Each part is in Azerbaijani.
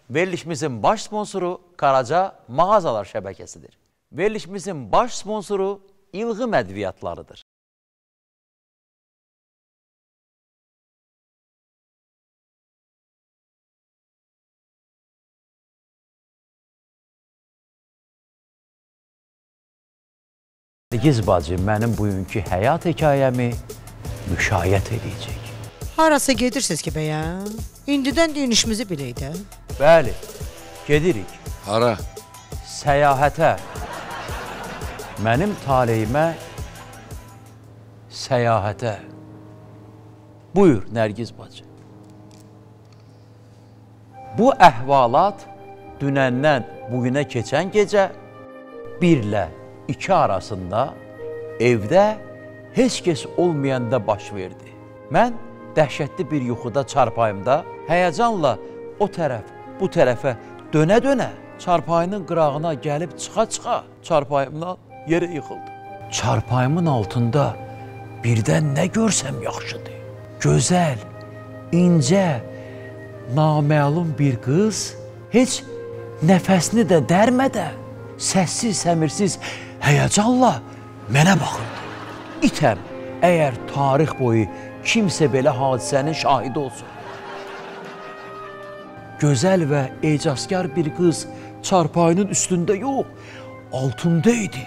Verilişimizin baş sponsoru Karaca Mağazalar şəbəkəsidir. Verilişimizin baş sponsoru İlğım Ədviyyatlarıdır. Nərgiz bacı mənim bugünkü həyat hekayəmi müşayiət edəcək. Harasa gedirsiniz ki bəyəm? İndidən dinişimizi bilək də. Bəli, gedirik. Hara? Səyahətə. Mənim taleyimə səyahətə. Buyur, Nərgiz bacı. Bu əhvalat dünəndən bugünə keçən gecə 1 ilə 2 arasında evdə heç kəs olmayanda baş verdi. Mən dəhşətli bir yuxuda çarpayımda həyəcanla o tərəf, bu tərəfə dönə-dönə çarpayının qırağına gəlib çıxa-çıxa çarpayımdan yerə yıxıldım. Çarpayımın altında birdən nə görsəm yaxşıdır. Gözəl, incə, naməlum bir qız heç nəfəsini də dərmədən, səssiz, səmirsiz, həyəcanla mənə baxırdı. İtəm, əgər tarix boyu kimsə belə hadisənin şahidi olsun. Gözəl və ecazkar bir qız çarpayının üstündə yox, altında idi.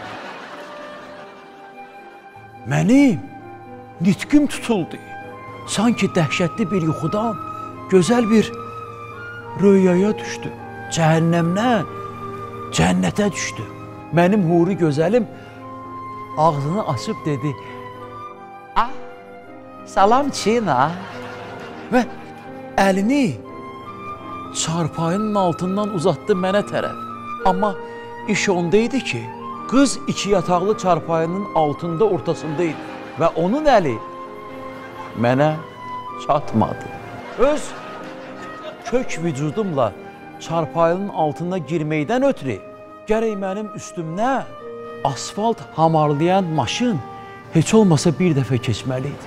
Mənim nitqim tutuldu. Sanki dəhşətli bir yuxudan gözəl bir röyaya düşdü. Cəhənnəmdən cənnətə düşdü. Mənim huri gözəlim ağzını açıb dedi, "Ah, salam Çina." Və əlini çarpayının altından uzatdı mənə tərəf. Amma iş onda idi ki, qız 2 yataqlı çarpayının altında ortasındaydı və onun əli mənə çatmadı. Öz kök vücudumla çarpayının altına girməkdən ötürü gərək mənim üstümdə asfalt hamarlayan maşın heç olmasa bir dəfə keçməliydi.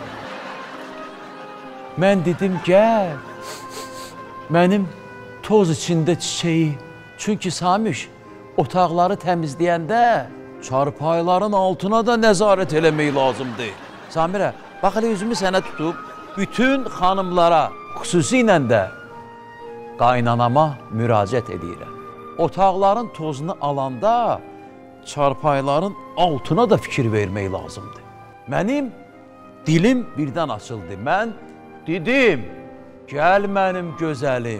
Mən dedim, gəl, mənim toz içində çiçeği. Çünki Samiş, otaqları təmizləyəndə çarpayların altına da nəzarət eləmək lazımdır. Samirə, bax elə üzümü sənə tutub, bütün xanımlara, xüsusilə də qaynanama müraciət edirəm. Otaqların tozunu alanda çarpayların altına da fikir vermək lazımdır. Mənim dilim birdən açıldı. Mən dedim, gəl mənim gözəlim,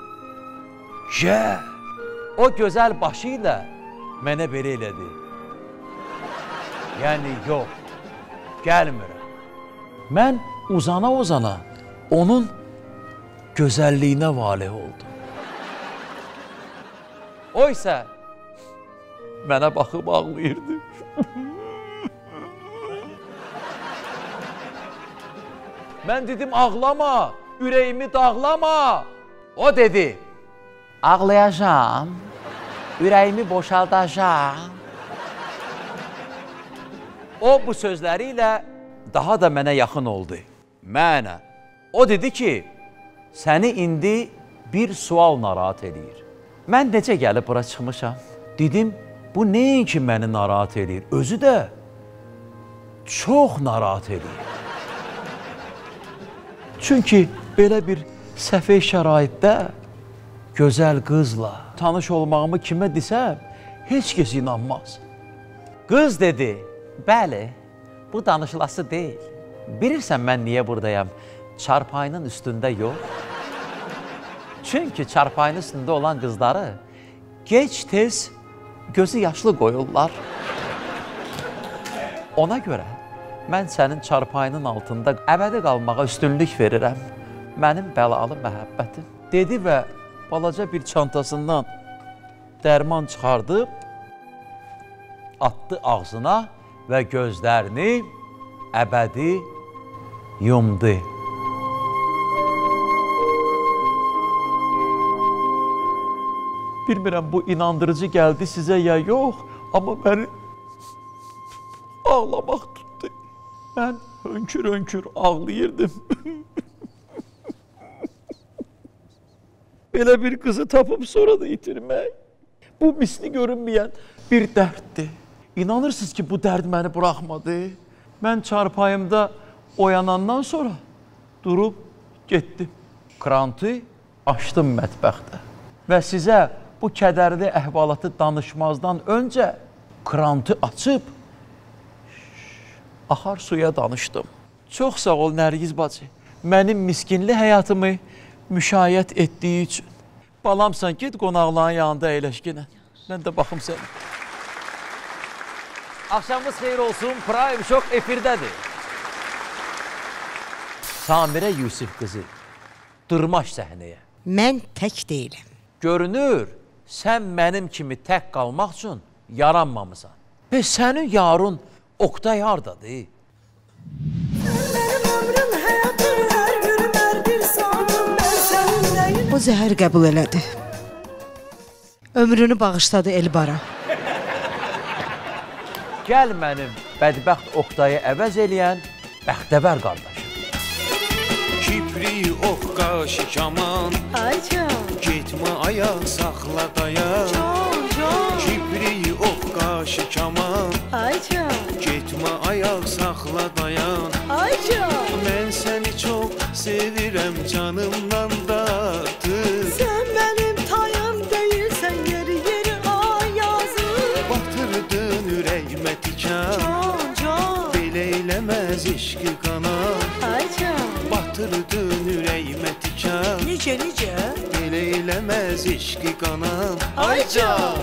gəl. O gözəl başı ilə mənə belə elədi. Yəni, yox, gəlmirəm. Mən uzana-uzana onun gözəlliyinə valeh oldum. O isə mənə baxıb ağlayırdı. Mən dedim, ağlama, ürəyimi dağlama. O dedi, ağlayacağım, ürəyimi boşaldacağım. O bu sözləri daha da mənə yaxın oldu. Mənə. O dedi ki, səni indi bir sual narahat edir. Mən necə gəlib bura çıxmışam? Dedim, bu nəinki məni narahat edir, özü də çox narahat edir. Çünki belə bir səfeh şəraitdə gözəl qızla tanış olmağımı kimə desəm, heç kəs inanmaz. Qız dedi, bəli, bu danışılası deyil. Bilirsən mən niyə buradayam? Çarpayının üstündə yox. Çünki çarpayının üstündə olan qızları gec-tez gözü yaşlı qoyurlar. Ona görə mən sənin çarpayının altında əbədi qalmağa üstünlük verirəm. Mənim bəlalı məhəbbətim. Dedi və balaca bir çantasından dərman çıxardıb, atdı ağzına və gözlərini əbədi yumdu. Bilmirəm, bu inandırıcı gəldi sizə ya yox, amma məni ağlamaq tutdu. Mən hönkür-hönkür ağlayırdım. belə bir qızı tapıb sonra da itirmək. Bu misli görünməyən bir dərddir. İnanırsınız ki, bu dərd məni buraxmadı. Mən çarpayımda oyanandan sonra durub getdim. Krantı açdım mətbəxdə. Və sizə bu kədərli əhvalatı danışmazdan öncə krantı açıb axar suya danışdım. Çox sağ ol Nərgiz bacı. Mənim miskinli həyatımı müşayiət etdiyi üçün. Balamsan, get qonaqların yanında əyləşkinə. Mən də baxım sənə. Axşamınız xeyir olsun, Prime Show efirdədir. Samirə Yusif qızı, dırmaş səhnəyə. Mən tək deyiləm. Görünür, sən mənim kimi tək qalmaq üçün yaranmamısan. Və sənin yarın Oktay hardadır? O zəhər qəbul elədi. Ömrünü bağışladı Elbara. Gəl mənim bədbəxt Oktayı əvəz eləyən bəxtəvər qardaşım. Kipri, ox, qaşı, kaman, getmə ayaq, saxla dayan. Kipri, ox, qaşı, kaman, getmə ayaq, saxla dayan. Mən səni çox sevirəm, canımdan dartır. Sən mənim tayım deyilsən, yeri ayazır. Batırdın ürəyimə tikan, belə eləməz eşqi qanar. Batırdın ürəyimə tikan, Necə? belə eləməz eşqi qanar. Aycan!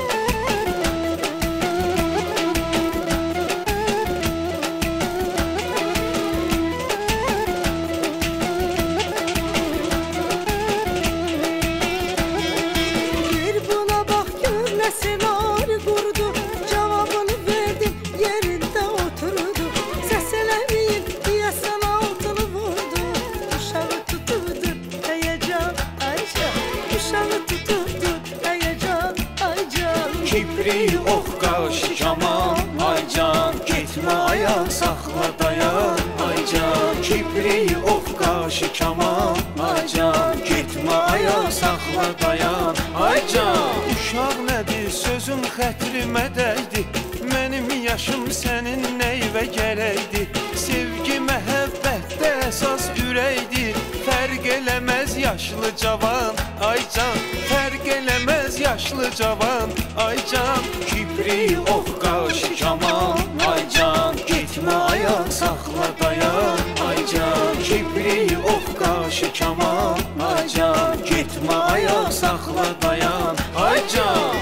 Bir buna bax gör nə senari qurdu. Cavabını verdim, yerində oturdu. Səs eləməyin, deyəsən altını vurdu. Uşağı tutubdur, həyəcan, aycan. Uşağı tutubdur, həyəcan, aycan. Kipri, ox, qaşı, kaman, aycan. Getmə ayaq, saxla dayan, aycan. Kipri, ox, qaşı, kaman, aycan. Getmə ayaq, saxla dayan, aycan. Uşaq nədir, sözün xətrimə dəydi. Mənim yaşım sənin nəyvə gərəkdi. Sevgi, məhəbbətdə əsas ürəkdir. Fərq eləməz yaşlı cavan, aycan. Fərq eləməz yaşlı cavan, aycan. Kipri, ox, qaşı, kaman, aycan. Getmə ayaq, saxla dayan, aycan. Kipri, ox, qaşı, kaman, aycan. Getmə ayaq, saxla dayan, aycan.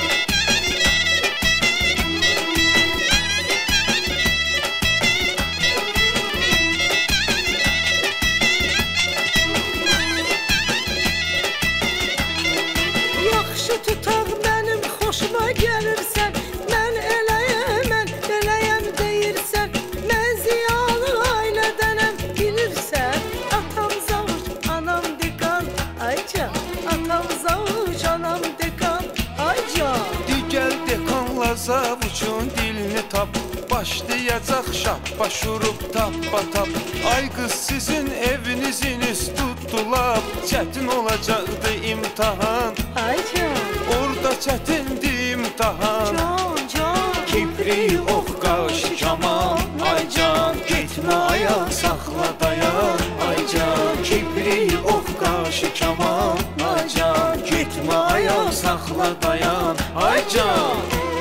Yaxşı tutaq mənim xoşuma gəlirsən. Mən eləyəm, eləyəm deyirsən. Mən ziyalı ailədənəm bilirsən. Atam zavuç, anam dekan, aycan. Atam zavuç, anam dekan, aycan. Digəl dekanla zavuçun dilini tap. Başlayacaq şappa şurup tappa tap. Ay qız sizin evinizin üst tutulab. Çətin olacaqdı imtahan, Aycan, orada çətindir imtahan. can. Kipri, ox, qaşı, kaman, aycan. Getmə ayaq, saxla dayan, aycan. Kipri, ox, qaşı, kaman, aycan. Getmə ayaq, saxla dayan, aycan.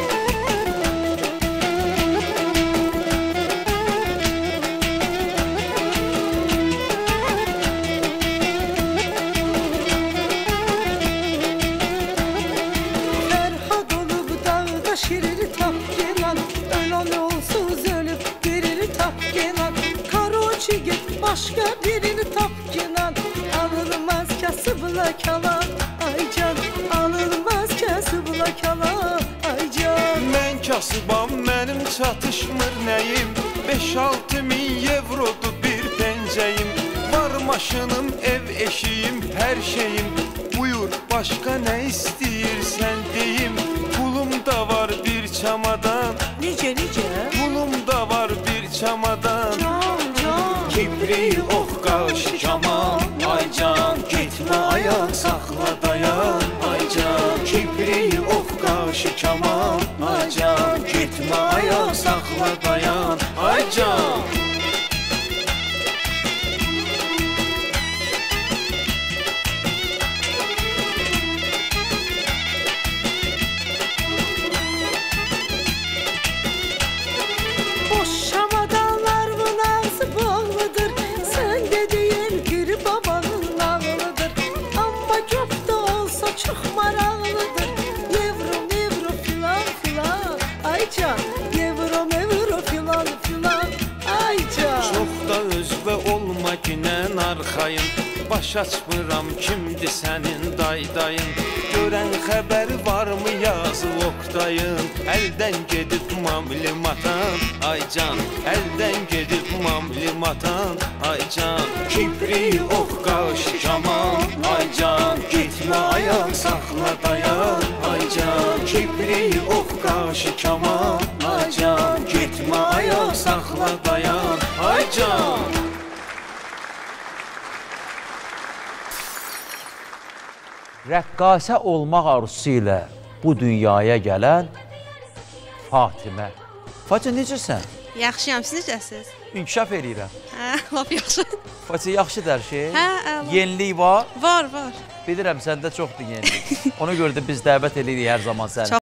Fərhad olub dağda şiriri tap gelan. Ölan olsuz ölüb birini tap gelan. Karoçi get başka birini tap gelan. Alınmaz kasıbla kalan, aycan. Alınmaz kasıbla kalan, aycan. Mən kasıbam, mənim çatışmır nəyim. 5-6 min evrodur bir pəncəyim. Var maşınım, ev eşiyim, hər şeyim. Buyur, başqa nə istəyirsən deyim. Pulum da var bir çamadan, Necə? pulum da var bir çamadan. Can. Kipri, ox, qaşı, kaman, aycan. Getmə ayaq, saxla sakla dayan ay can. Boş şamadanlarımın ağzı bağlıdır. Sen dediğin bir babanın nağılıdır. Amma köfte olsa çok maraqlıdır. Nevro nevro filan filan ay can. Nevro nevro filan filan ay can. Çox da özvə olma günən arxayın. Baş açmıram kimdi sənin daydayın. Görən xəbər varmı yazı Oktayın. Əldən gedib mamlimatan ay can. Əldən gedib mamlimatan ay can. Kibri ox qaşı kaman ay can. Gitmə ayaq saxla dayan ay can. Kibri ox qaşı kaman ay can. Gitmə ayaq saxla dayan ay can. Rəqqasə olmaq arzusu ilə bu dünyaya gələn Fatimə. Fatih, necəsən? Yaxşıyam, siz necəsiz? İnkişaf eləyirəm. Hə, lap yaxşı. Fatih, yaxşıdır hər şey? Hə, əla. Yenilik var? Var, var. Bilirəm, səndə çoxdur yenilik. Ona görə də biz dəvət edirik hər zaman səni. Çox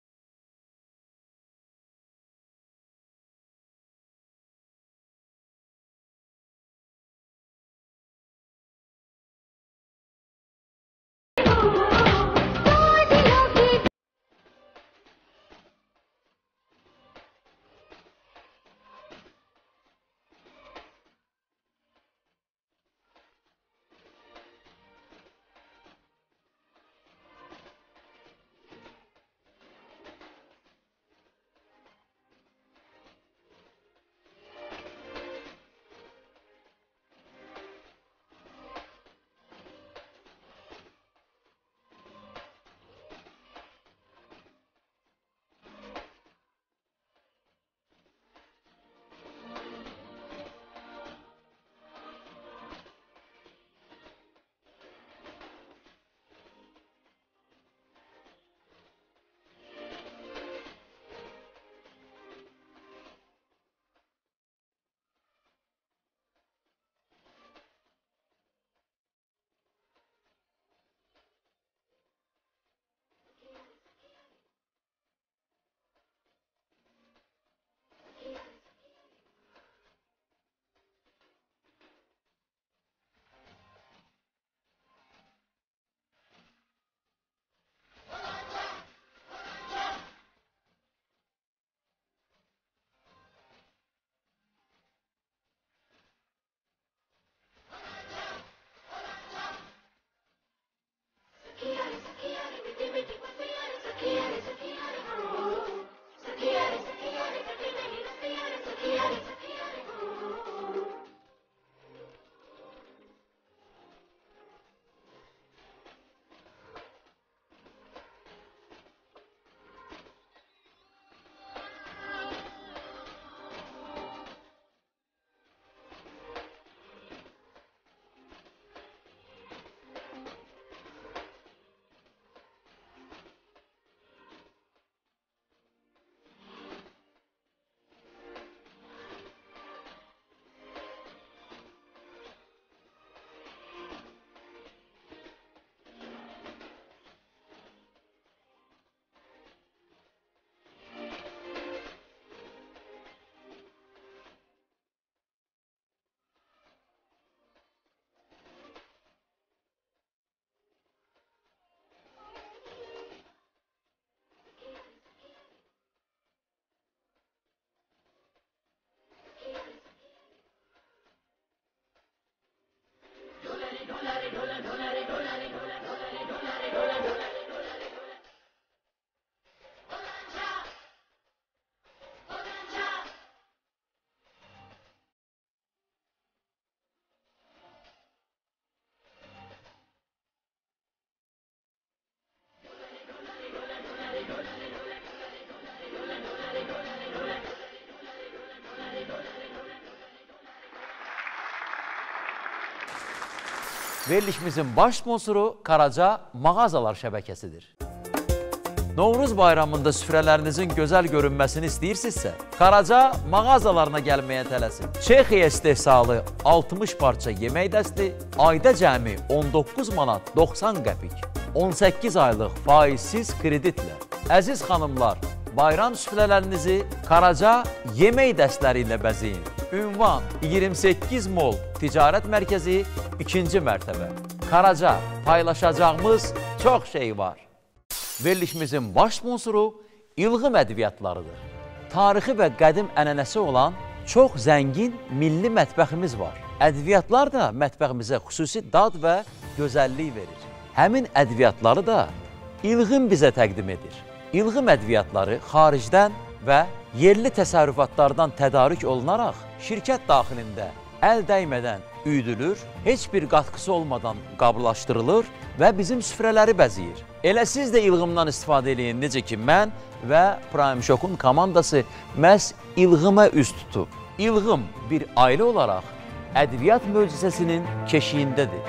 Verilişimizin baş sponsoru Karaca Mağazalar şəbəkəsidir. Novruz bayramında süfrələrinizin gözəl görünməsini istəyirsinizsə, Karaca mağazalarına gəlməyə tələsin. Çexiya istehsalı 60 parça yemək dəsti, ayda cəmi 19 manat 90 qəpik, 18 aylıq faizsiz kreditlə. Əziz xanımlar, bayram süfrələrinizi Karaca yemək dəstləri ilə bəzəyin. Ünvan 28 Mol Ticarət Mərkəzi 2-ci mərtəbə. Karaca, paylaşacağımız çox şey var. Verilişimizin baş sponsoru İlğım ədviyyatlarıdır. Tarixi və qədim ənənəsi olan çox zəngin milli mətbəximiz var. Ədviyyatlar da mətbəximizə xüsusi dad və gözəllik verir. Həmin ədviyyatları da İlğım bizə təqdim edir. İlğım ədviyyatları xaricdən və yerli təsərrüfatlardan tədarük olunaraq şirkət daxilində əl dəymədən üyüdülür, heç bir qatqısı olmadan qablaşdırılır və bizim süfrələri bəzəyir. Elə siz də İlğımdan istifadə edin, necə ki mən və Prime Shock'un komandası məhz İlğıma üz tutub. İlğım bir ailə olaraq ədviyyat möcüzəsinin keşiyindədir.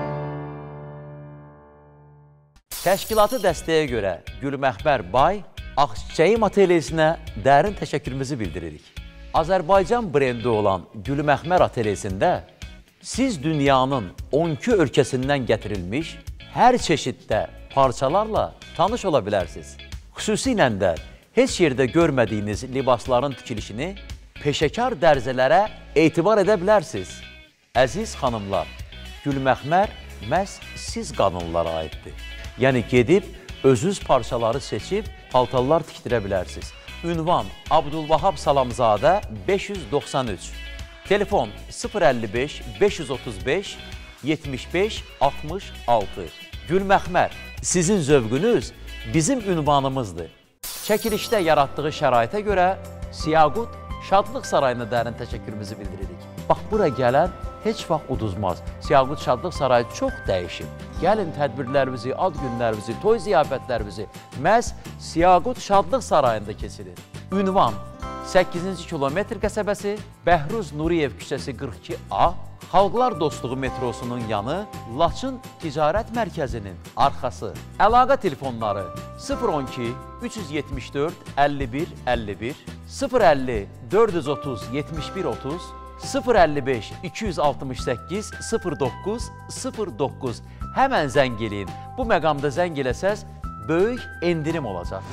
Təşkilatı dəstəyə görə Gülməxbər Bay, Ağçiçəyi Ateliyesinə dərin təşəkkürümüzü bildiririk. Azərbaycan brendi olan Gülməxmər Ateliyesində siz dünyanın 12 ölkəsindən gətirilmiş hər çeşiddə parçalarla tanış ola bilərsiniz. Xüsusilə də heç yerdə görmədiyiniz libasların tikilişini peşəkar dərzələrə etibar edə bilərsiniz. Əziz xanımlar, Gülməxmər məhz siz qadınlara aiddir. Yəni gedib, özünüz parçaları seçib, paltarlar tikdirə bilərsiniz. Ünvan Abdülvahab Salamzadə 593. Telefon 055 535 75 66. Gülməxmər, sizin zövqünüz bizim ünvanımızdır. Çəkilişdə yaratdığı şəraitə görə Siyaqut Şadlıq Sarayına dərin təşəkkürümüzü bildiririk. Bax, bura gələn heç vaxt uduzmaz. Siyaqut Şadlıq Sarayı çox dəyişib. Gəlin tədbirlərimizi, ad günlərimizi, toy ziyafətlərimizi məhz Siyaqut Şadlıq Sarayında keçirir. Ünvan 8-ci kilometr qəsəbəsi, Bəhruz Nuriyev küçəsi 42A, Xalqlar Dostluğu metrosunun yanı, Laçın Ticarət Mərkəzinin arxası. Əlaqə telefonları 012 374 51 51, 050 430 71 30, 055 268 09 09. Həmən zəng eləyin. Bu məqamda zəng eləsəz, böyük endirim olacaq.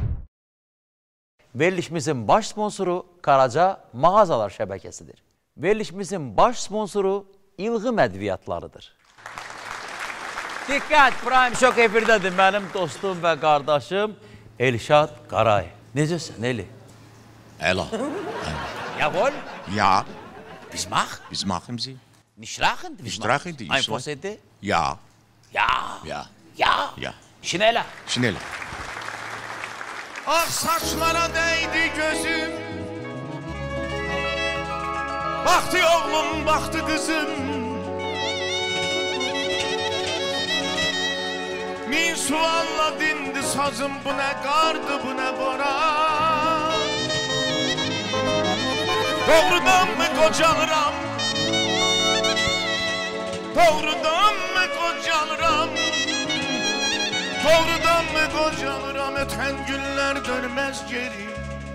Verilişimizin baş sponsoru Karaca Mağazalar şəbəkəsidir. Verilişimizin baş sponsoru İlğım ədviyyatlarıdır. Diqqət, Prime Shock efirdədir mənim dostum və qardaşım Elşad Qaray. Necəsən, Eli? Ela. Jawohl? Ja. Bis mach? Bis machen Sie? Nicht lachen? Nicht lachen, die Ein ist Possette? Ja. Ja. Ja. Ja. Ja. Schneller. Schneller. Ah saçlara değdi gözüm, baktı oğlum baktı kızım, min sualla dindi sazım, bu ne kardı bu ne boran. Doğrudan mı kocalıram, doğrudan mı kocalıram, doğrudan mı kocalıram, öten günler dönmez geri.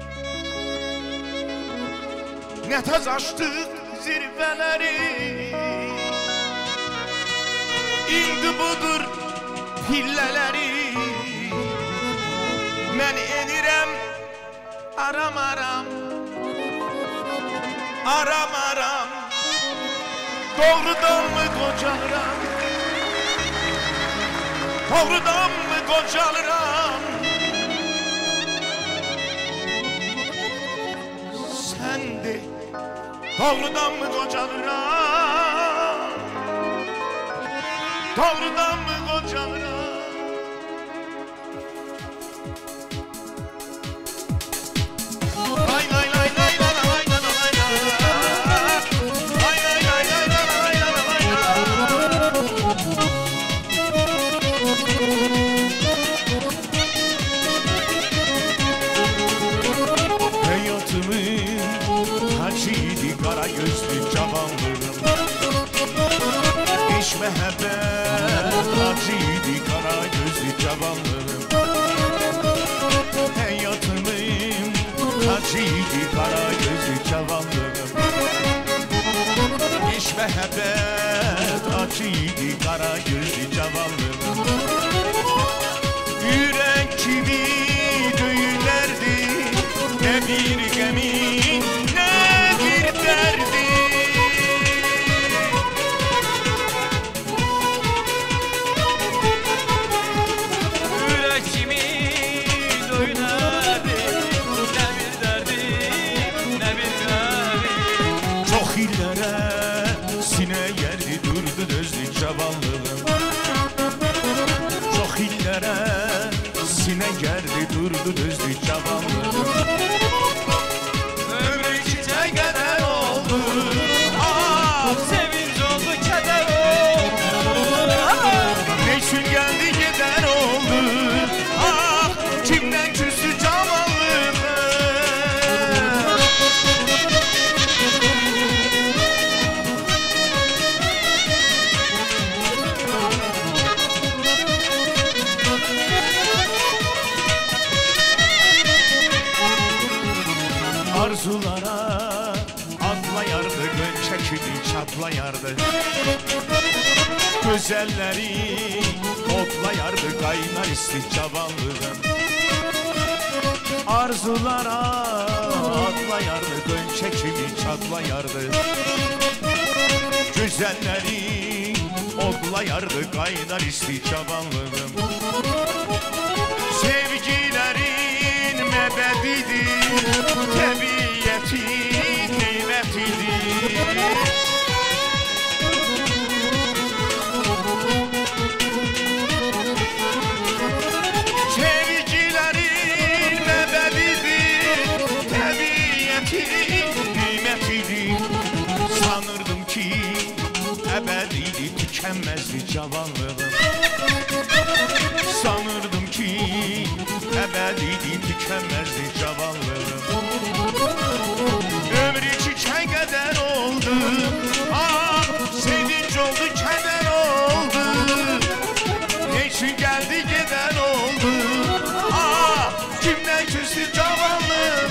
Ne tez açtık zirveleri, indi budur hilleleri. Ben enirem aram aram, aram aram, doğrudan mı kocalıram, doğrudan mı kocalıram. Sen de doğrudan mı kocalıram, doğrudan mı kocalıram. Lay lay lay lay lay lay lay lay lay lay lay lay lay lay hayatımın hacıydı kara gözlü cavanlığım, İş mehabbet hacıydı kara Məhəbbət acı idi, qara gözlü cavanlığım. Ürək kimi döyülərdi, nə bir qəmin, nə bir dərdi. Ürək kimi döyülərdi, nə bir dərdi, nə bir qəmi. Çox illərə sinə yerdi, durdu dözdü cavanlığım. Çox illərə sinə gerdi, durdu dözdü cavanlığım. Ömrü çiçək qədər oldu, ah, sevinç oldu, kədər oldu. Ne üçün gəldi, gedər oldu, ah, kimdən küstü cavanlığım. Arzulara atlayardı, gönçəkini çatlayardı. Gözəlləri otlayardı, qaynar isti cavanlığım. Arzulara atlayardı, gönçəkini çatlayardı. Gözəlləri otlayardı, qaynar isti cavanlığım. Sevgilərin məbədidir, təbiyyəti qiymətidir. Sevgilərin məbədidir, təbiyyəti qiymətidir. Sanırdım ki, əbədidir, tükənməzdi cavanlığım. Sanırdım ki, əbədidir, tükənməzdi cavanlığım. Ömrü çiçək qədər oldu, ah, sevinç oldu, kədər oldu. Ne üçün gəldi, gedər oldu, ah, kimdən küstü cavanlığım.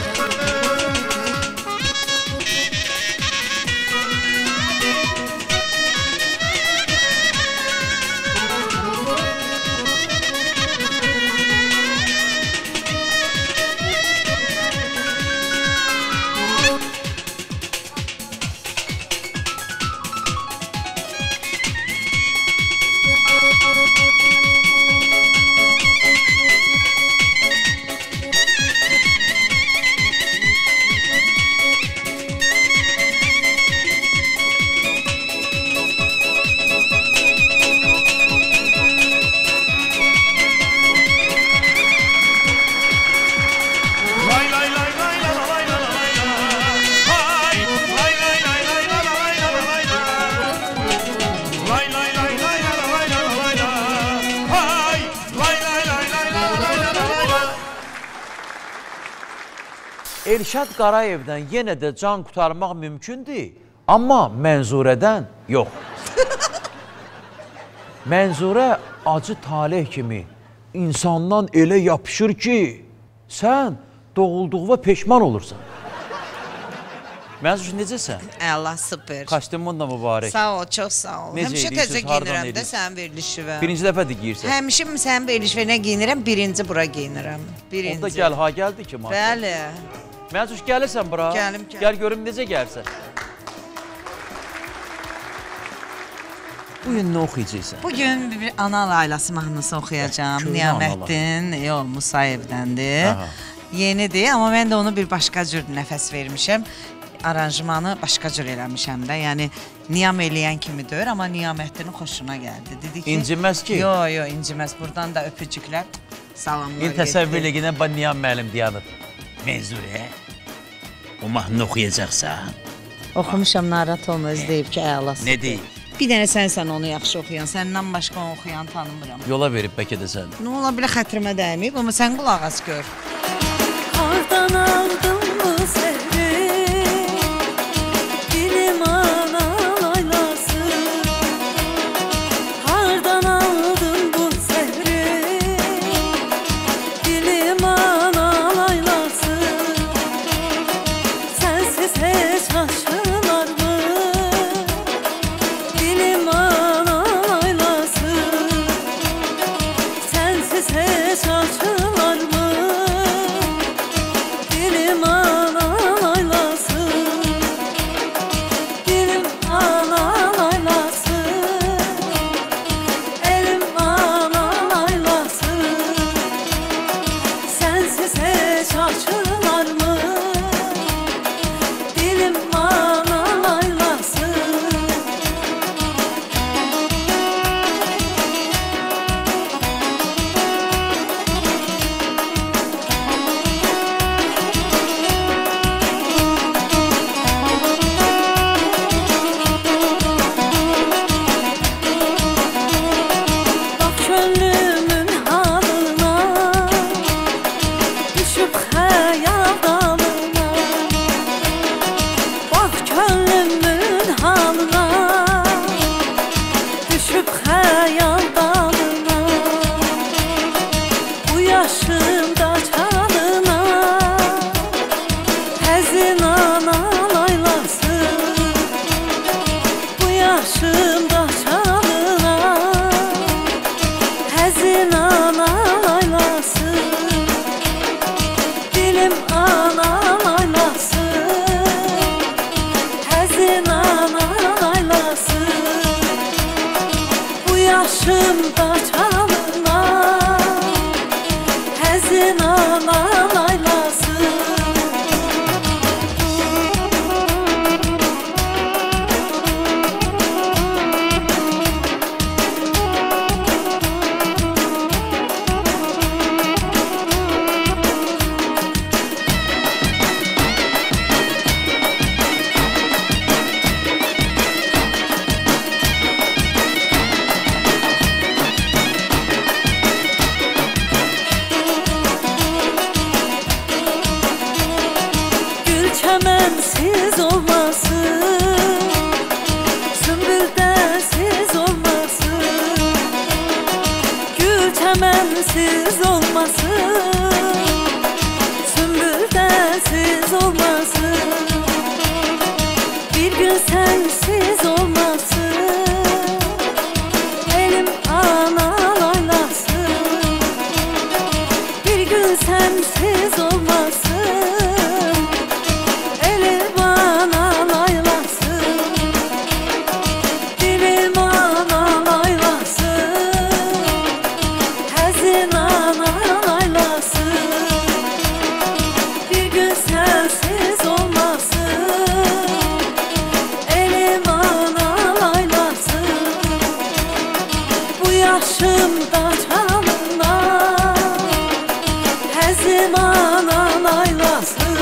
Elşad Qarayevdən yenə də can qurtarmaq mümkündür, amma Mənzurədən yox. Mənzurə acı talih kimi insandan elə yapışır ki, sən doğulduğuna peşman olursan. Mənzur, necəsən? Allah, super. Kostyumun da mübarək. Sağ ol, çox sağ ol. Necə Həmişə edirsiniz, təzə hardan giyinirəm də edirsiniz? sənin verilişivə. Birinci dəfədir giyirsən. Həmişə sənin verilişinə giyinirəm, birinci bura giyinirəm. Birinci. Onda gəl, ha gəldi ki, maşallah. Bəli. Mənzur, gəlirsən bura. Gəlim. Gəl görüm necə gəlsən. Bugün nə oxuyacaqsan? Bugün bir ana laylası mahnısı oxuyacağım. Köhnə Niyaməddin Musayevdəndir. Yenidir, amma mən də onu bir başqa cür nəfəs vermişəm. Aranjmanı başqa cür eləmişəm də. Yəni, niyam eləyən kimi deyir, amma Niyaməddinin xoşuna gəldi. Dedi ki, İnciməz ki? Yox, inciməz. Buradan da öpücüklər, salamlar İl təsəvvürlüyünə Niyam müəllim deyanır. Mənzurə, o mahnı oxuyacaqsan. Oxumuşam, narahat olma, özləyib ki, əlasın. Nə deyib? Bir dənə sənsən onu yaxşı oxuyan, səndən başqa onu oxuyan tanımıram. Yola verib bəlkə də sən. Nə ola bilər xətrimə dəyməyib, amma sən qulaq as gör. Hardan aldın bu səhri, dilim ana laylası. Hardan aldın bu səhri, dilim ana laylası. Sensiz heç yaşlanarmı, yaşımda çalınar Həzin ana laylasın Bu yaşımda çalınar Həzin ana laylasın Dilim ana laylasın Həzin ana laylasın Bu yaşımda çalınar Həzin ana laylasın Çəmənsiz olmasın Sümbüldəsiz olmasın Gül çəmənsiz olmasın Sümbüldəsiz olmasın Bir gün sənsiz olmasın Elim ana laylasın Bir gün sənsiz olmasın Yaşımda çalınar Həzin ana laylasın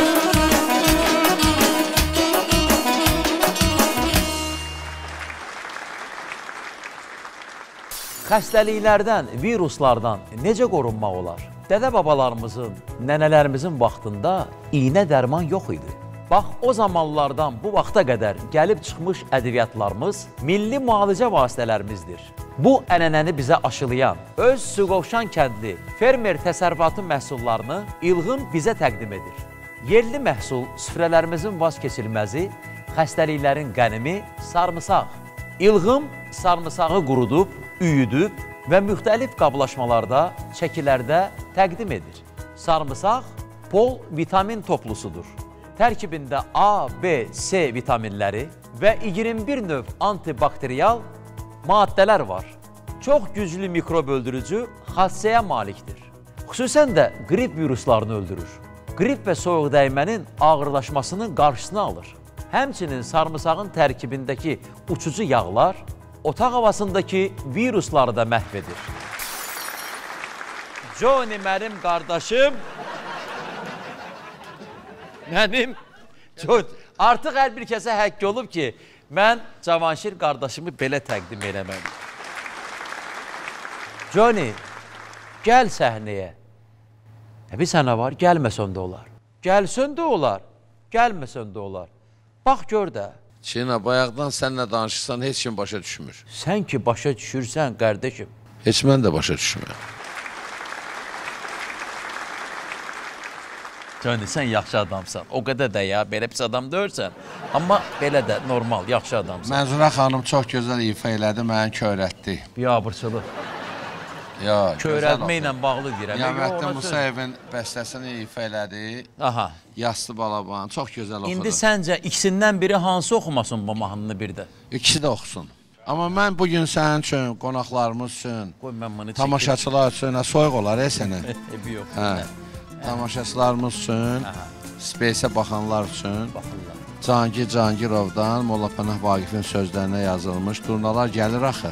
Xəstəliklərdən, viruslardan necə qorunmaq olar? Dədə-babalarımızın, nənələrimizin vaxtında iynə dərman yox idi. Bax, o zamanlardan bu vaxta qədər gəlib çıxmış ədviyyatlarımız milli müalicə vasitələrimizdir. Bu ənənəni bizə aşılayan, öz Suqovuşan kəndli fermer təsərrüfatı məhsullarını İlğım bizə təqdim edir. Yerli məhsul süfrələrimizin vaz keçilməzi, xəstəliklərin qənimi sarımsaq. İlğım sarımsağı qurudub, üyüdüb və müxtəlif qablaşmalarda, çəkilərdə təqdim edir. Sarımsaq bol vitamin toplusudur. Tərkibində A, B, C vitaminləri və 21 növ antibakteriyal maddələr var. Çox güclü mikrob öldürücü xassəyə malikdir. Xüsusən də qrip viruslarını öldürür. Qrip və soyuq dəymənin ağırlaşmasının qarşısını alır. Həmçinin sarımsağın tərkibindəki uçucu yağlar otaq havasındakı virusları da məhv edir. Johnny mənim qardaşım, mənim artıq hər bir kəsə həkk olub ki, mən Cavanşir qardaşımı belə təqdim eləməliyim. Johnny, gəl səhnəyə. Bir sənə var, gəlməsən də olar. Gəlsən də olar, gəlməsən də olar. Bax, gör də. Çiğna, bayaqdan sənlə danışırsan, heç kim başa düşmür. Sən ki, başa düşürsən, qardaşım. Heç mən də başa düşmürəm. Johnny, sən yaxşı adamsan. O qədər də ya, belə pis adam deyirsən. Amma belə də normal, yaxşı adamsan. Mənzurə xanım çox gözəl ifa elədi, məni kövrətdi. Biabırçılıq. Kövrətmə ilə bağlı deyirəm. Niyaməddin Musayevin bəstəsini ifa elədi. Aha. Yaslı Balaban, çox gözəl oxudu. İndi səncə ikisindən biri hansı oxumasın bu mahnını bir də? İkisi də oxusun. Amma mən bugün sənin üçün, qonaqlarımız üçün, tamaşaçılar üçün, soyuq olar sənə. Yox. Tamaşaçılarımız üçün, Space-ə baxanlar üçün, Cangir Cangirovdan Molla Pənah Vaqifin sözlərinə yazılmış durnalar gəlir axı.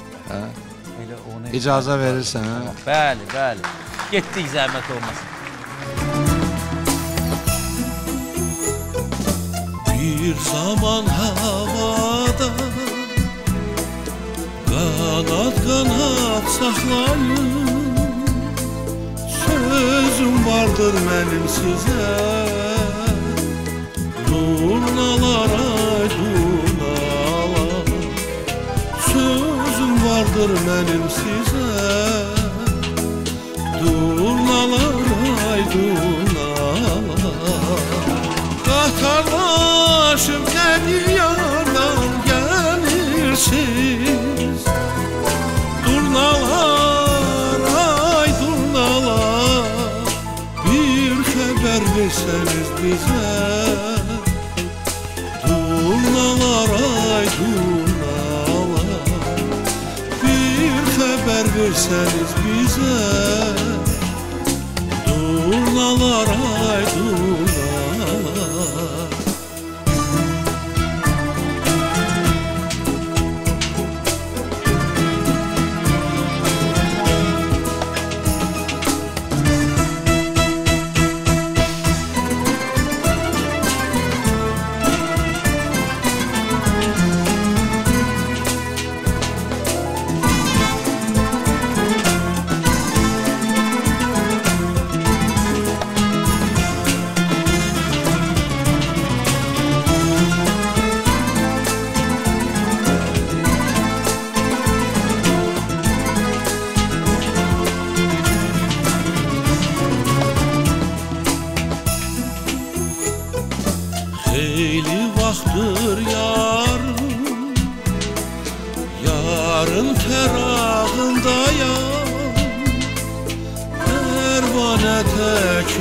İcazə verirsən, hə? Bəli, bəli. Getdik, zəhmət olmasın. Bir zaman havada qanat qanat saxlayın, sözüm vardır mənim sizə, durnalar ay durnalar, sözüm vardır mənim sizə, durnalar durnalar Qatarlaşıb qədiyardan gəlirsiniz Durnalar, ay durnalar Bir xəbər versəniz bizə Durnalar, ay durnalar Bir xəbər versəniz bizə Durnalar, ay durnalar Xeyli vaxtdır yarın fərağındayam Pərvanə tək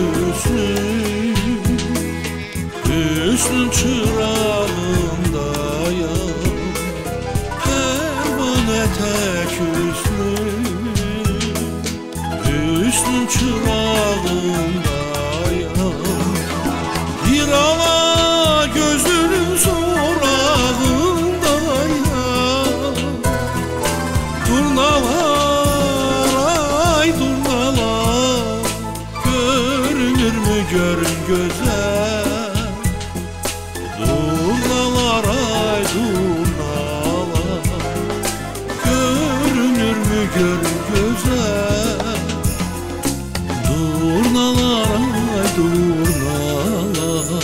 hüsnün çırağındayam Pərvanə tək hüsnün çırağındayam Bir ala gözünün sorağındayam Durnalar, ay durnalar Görünür mü görün gözəl Durnalar, ay durnalar Görünür mü görün gözəl Durnalar, ay durnalar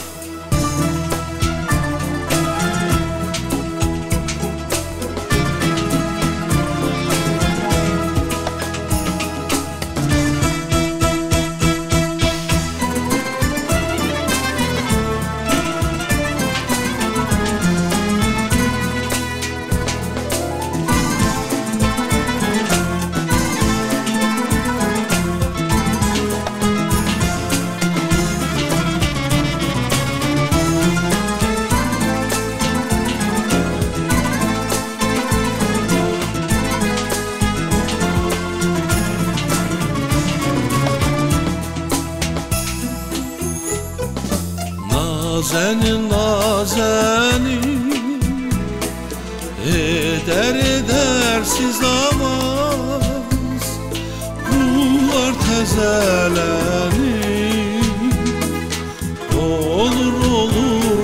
Nazənin edersiz avaz Ruhlar təzələnir Olur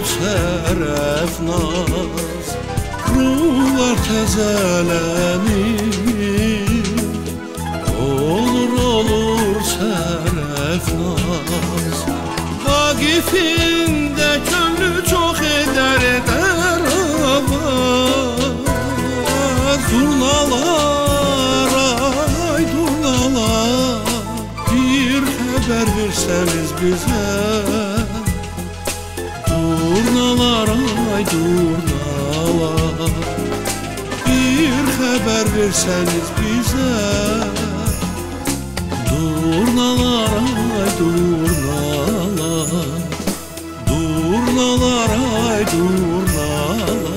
sərəfnaz Ruhlar təzələnir Olur sərəfnaz Vaqifin də könlü çox eder avaz Durnalar, ay durnalar Bir xəbər versəniz bizə Durnalar, ay durnalar Bir xəbər versəniz bizə Durnalar, ay durnalar Durnalar, ay durnalar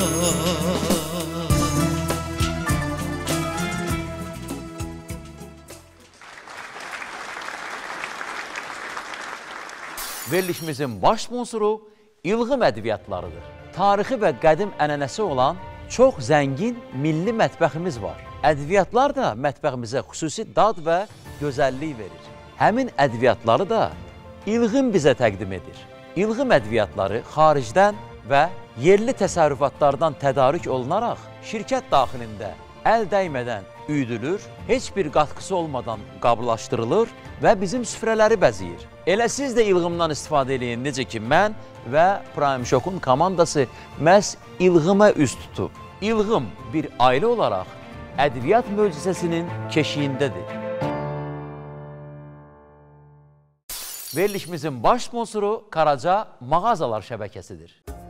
Verilişimizin baş sponsuru İlğım ədviyyatlarıdır. Tarixi və qədim ənənəsi olan çox zəngin milli mətbəximiz var. Ədviyyatlar da mətbəximizə xüsusi dad və gözəllik verir. Həmin ədviyyatları da İlğım bizə təqdim edir. İlğım ədviyyatları xaricdən və yerli təsərrüfatlardan tədarük olunaraq şirkət daxilində əl dəymədən üyüdülür, heç bir qatqısı olmadan qablaşdırılır və bizim süfrələri bəzəyir. Elə siz də İlğımdan istifadə edin, necə ki mən və Prime Show-un komandası məhz İlğıma üz tutub. İlğım bir ailə olaraq ədviyyat möcüzəsinin keşiyindədir. Verilişimizin baş sponsoru Karaca Mağazalar şəbəkəsidir.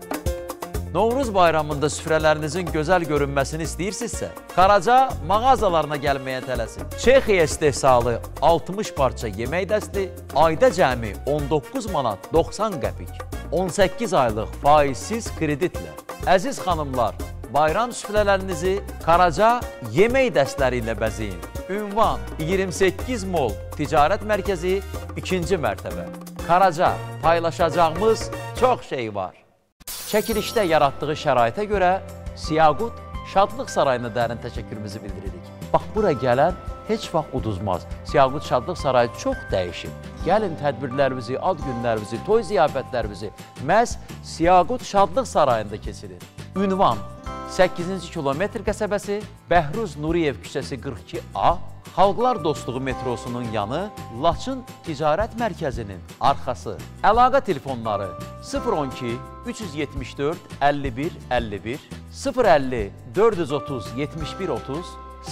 Novruz bayramında süfrələrinizin gözəl görünməsini istəyirsinizsə, Karaca mağazalarına gəlməyə tələsin. Çexiya istehsalı 60 parça yemək dəsti, ayda cəmi 19 manat 90 qəpik, 18 aylıq faizsiz kreditlə. Əziz xanımlar, bayram süfrələrinizi Karaca yemək dəstləri ilə bəzəyin. Ünvan 28 Mol Ticarət Mərkəzi 2-ci mərtəbə. Karaca, paylaşacağımız çox şey var. Çəkilişdə yaratdığı şəraitə görə Siyaqut Şadlıq Sarayına dərin təşəkkürümüzü bildiririk. Bax, bura gələn heç vaxt uduzmaz. Siyaqut Şadlıq Sarayı çox dəyişib. Gəlin tədbirlərimizi, ad günlərimizi, toy ziyafətlərimizi məhz Siyaqut Şadlıq Sarayında keçirir. Ünvan 8-ci kilometr qəsəbəsi, Bəhruz Nuriyev küçəsi 42A, Xalqlar Dostluğu metrosunun yanı, Laçın Ticarət Mərkəzinin arxası. Əlaqə telefonları 012 374 51 51, 050 430 71 30,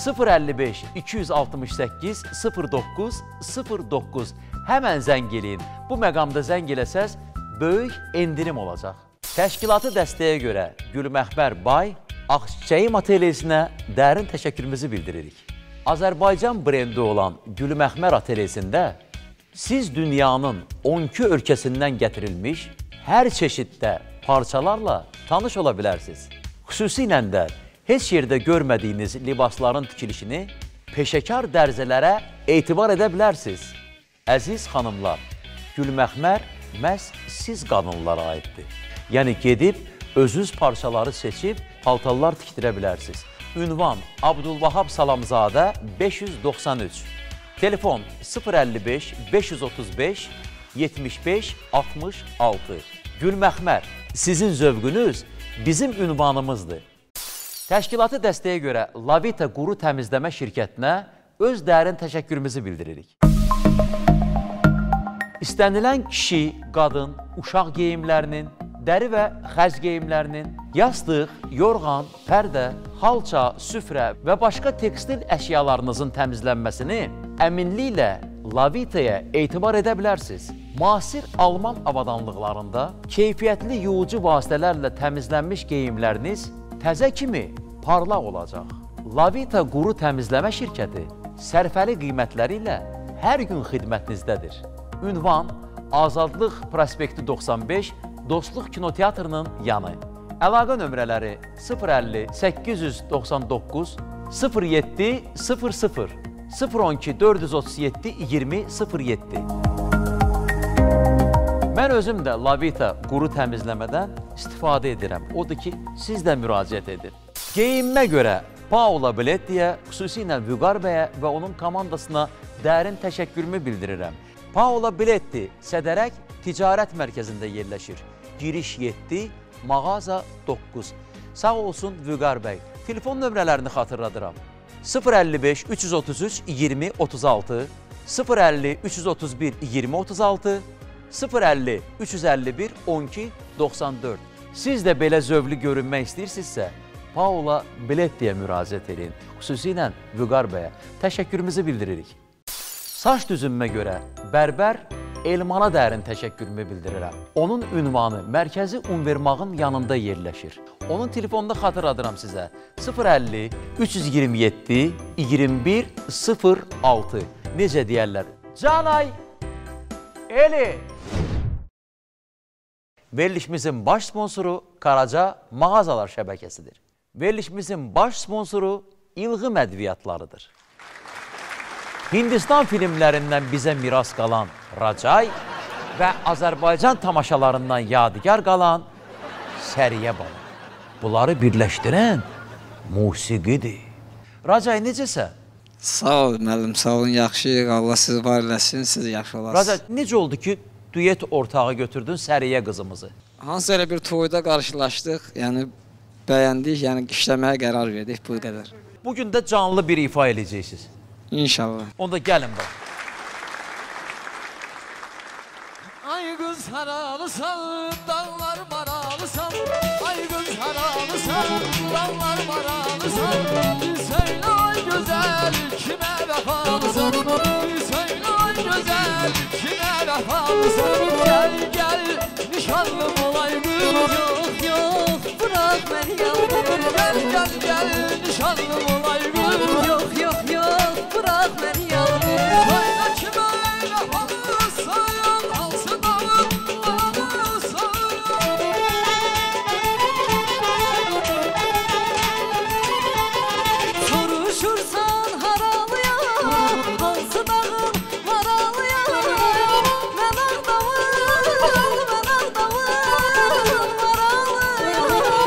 055 268 09 09. Həmən zəng eləyin. Bu məqamda zəng eləsəz, böyük endirim olacaq. Təşkilatı dəstəyə görə Gülməxbər Bay, Ağçiçəyi Ateliyesinə dərin təşəkkürümüzü bildiririk. Azərbaycan brendi olan Gülməxmər Ateliyesində siz dünyanın 12 ölkəsindən gətirilmiş hər çeşiddə parçalarla tanış ola bilərsiniz. Xüsusilə də heç yerdə görmədiyiniz libasların tikilişini peşəkar dərzələrə etibar edə bilərsiniz. Əziz xanımlar, Gülməxmər məhz siz qadınlara aiddir. Yəni gedib, özünüz parçaları seçib, paltarlar tikdirə bilərsiniz. Ünvan Abdülvahab Salamzadə 593. Telefon 055 535 75 66. Gülməxmər, sizin zövqünüz bizim ünvanımızdır. Təşkilatı dəstəyə görə Lavita Quru Təmizləmə şirkətinə öz dərin təşəkkürümüzü bildiririk. İstənilən kişi, qadın, uşaq geyimlərinin, dəri və xərc geyimlərinin, yastıq, yorğan, pərdə, xalça, süfrə və başqa tekstil əşyalarınızın təmizlənməsini əminliklə Lavita'ya etibar edə bilərsiniz. Müasir Alman avadanlıqlarında keyfiyyətli yuyucu vasitələrlə təmizlənmiş geyimləriniz təzə kimi parlaq olacaq. Lavita Quru Təmizləmə şirkəti sərfəli qiymətləri ilə hər gün xidmətinizdədir. Ünvan Azadlıq Prospekti 95, Dostluq Kinoteatrının yanı. Əlaqə nömrələri 050 899 07 00 012 437 20 07. Mən özüm də Lavita Quru Təmizləmədən istifadə edirəm. Odur ki, siz də müraciət edin. Geyinmə görə Paula Bilettiyə, xüsusilə Vüqar bəyə və onun komandasına dərin təşəkkürümü bildirirəm. Paula Biletti Sədərək Ticarət Mərkəzində yerləşir. Giriş 7, mağaza 9. Sağ olsun Vüqar bəy. Telefon nömrələrini xatırladıram. 055 333 20 36, 050 331 20 36, 050 351 12 94. Siz də belə zövqlü görünmək istəyirsinizsə, Paula Bilettiyə müraciət edin. Xüsusilə Vüqar bəyə təşəkkürümüzü bildiririk. Saç düzünmə görə bərbər Elmana dərin təşəkkürümü bildirirəm. Onun ünvanı Mərkəzi Univermağın yanında yerləşir. Onun telefonunda xatırladıram sizə. 050 327 21 06. Necə deyərlər? Canay Eli. Verilişimizin baş sponsoru Karaca Mağazalar şəbəkəsidir. Verilişimizin baş sponsoru İlği Mədviyyatlarıdır. Hindistan filmlərindən bizə miras qalan Racay və Azərbaycan tamaşalarından yadigar qalan Səriyə Bala. Bunları birləşdirən musiqidir. Racay, necəsə? Sağ ol, müəllim, sağ olun, yaxşıyıq. Allah sizi var eləsin, siz yaxşı olasınız. Racay, necə oldu ki, duet ortağı götürdün Səriyə qızımızı? Hansı elə bir toyda qarşılaşdıq, yəni bəyəndik, yəni işləməyə qərar verdik, bu qədər. Bugün də canlı bir ifa edəcəksiniz. İnşallah. Onda gəlin bax. Ay qız haralısan, dağlar maralısan. Ay qız haralısan, dağlar maralısan. Bir söyle ay gözəl, kimə vəfalısan. Bir söyle ay gözəl, kimə vəfalısan. Yok yok bırak beni yalnız. Gel gel gel nişanlım olay kız. Yok yok yok bırak beni yalnız. Söyle kime laf alırsan alsın ağır alırsan. Soruşursan haralıya, hansı dağın maralıya. Ben Ağdamın maralıya.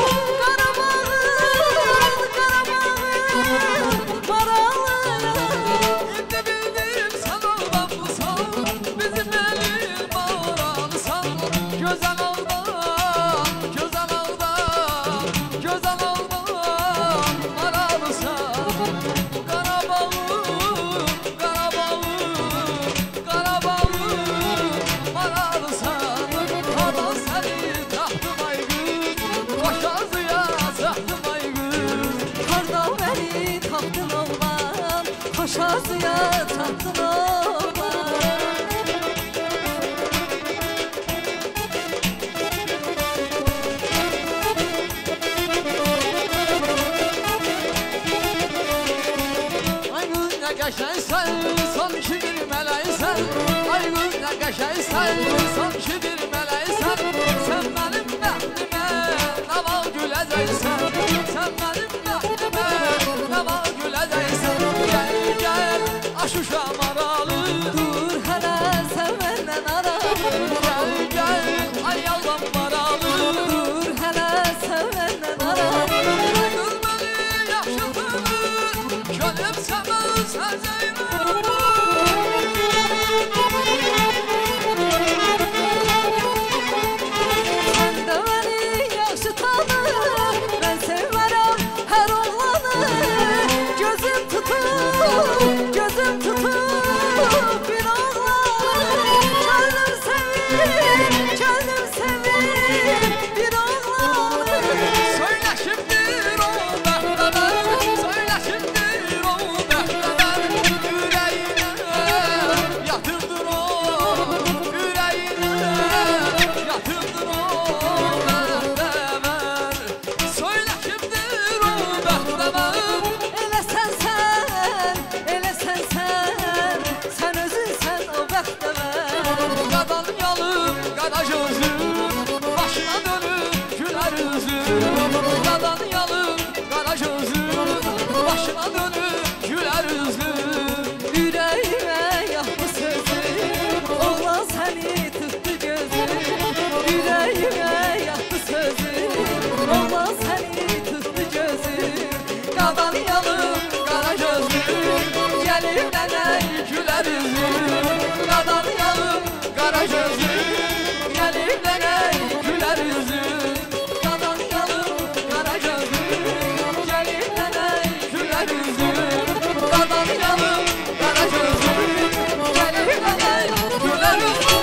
Karabağın maralıya. Şimdi bildim sen Ağdamlısan, bizim elin bağıranısan. Güzel Ağdam, güzel Ağdam, güzel Ağdam maralısan. Karabağım, Karabağım, Karabağım maralısan. Aman seni tahtım ay kız, Koşazıya sahtım ay kız. Hardan beni tapdın oğlan, Paşazıya tapdın oğlan. Ay kız ne qəşəngsən, sanki bir mələksən. Ay kız ne qəşəngsən, sanki bir mələksən. Sen benim bəxtimə nə vaxt güləcəksən. Sen benim bəxtimə nə vaxt güləcəksən. Gəl gəl aşuşa maralı. Dur hələ sən məndən aralı. Gəl gəl ay yalvan maralı. Dur hələ sən məndən aralı. Ay kız məni yaxşı tanır, könlüm sənə səzəyir. Sən də məni yaxşı tanır, mən sevmərəm hər oğlanı. Gözüm tutub bir oğlan. Könlüm sevir bir oğlan. Söyle şimdi o bəxtəmən, söyle şimdi o bəxtəmən. Ürəyinə yatırdır o, ürəyinə yatırdır o bəxtəmən. Söyle şimdi o bəxtəmən. Eləsən sən, sən özünsən o bəxtəvər. Qadan yalım, qara gözüm, başına dönüb gülər üzüm. Qadan yalım, qara gözüm, başına dönüb gülər üzüm. Ürəyimə yaxdı sözüm, oğlan səni tutdu gözüm. Ürəyimə yaxdı sözüm, oğlan səni tutdu gözüm. Qadan yalım, qara gözüm, gəlib mənə gülər üzüm. Qadan yalım, qara gözüm, gəlib mənə gülər üzüm. Qadan yalım, qara gözüm, gəlib mənə gülər üzüm. Qadan yalım, qara gözüm, gəlib mənə gülər üzüm.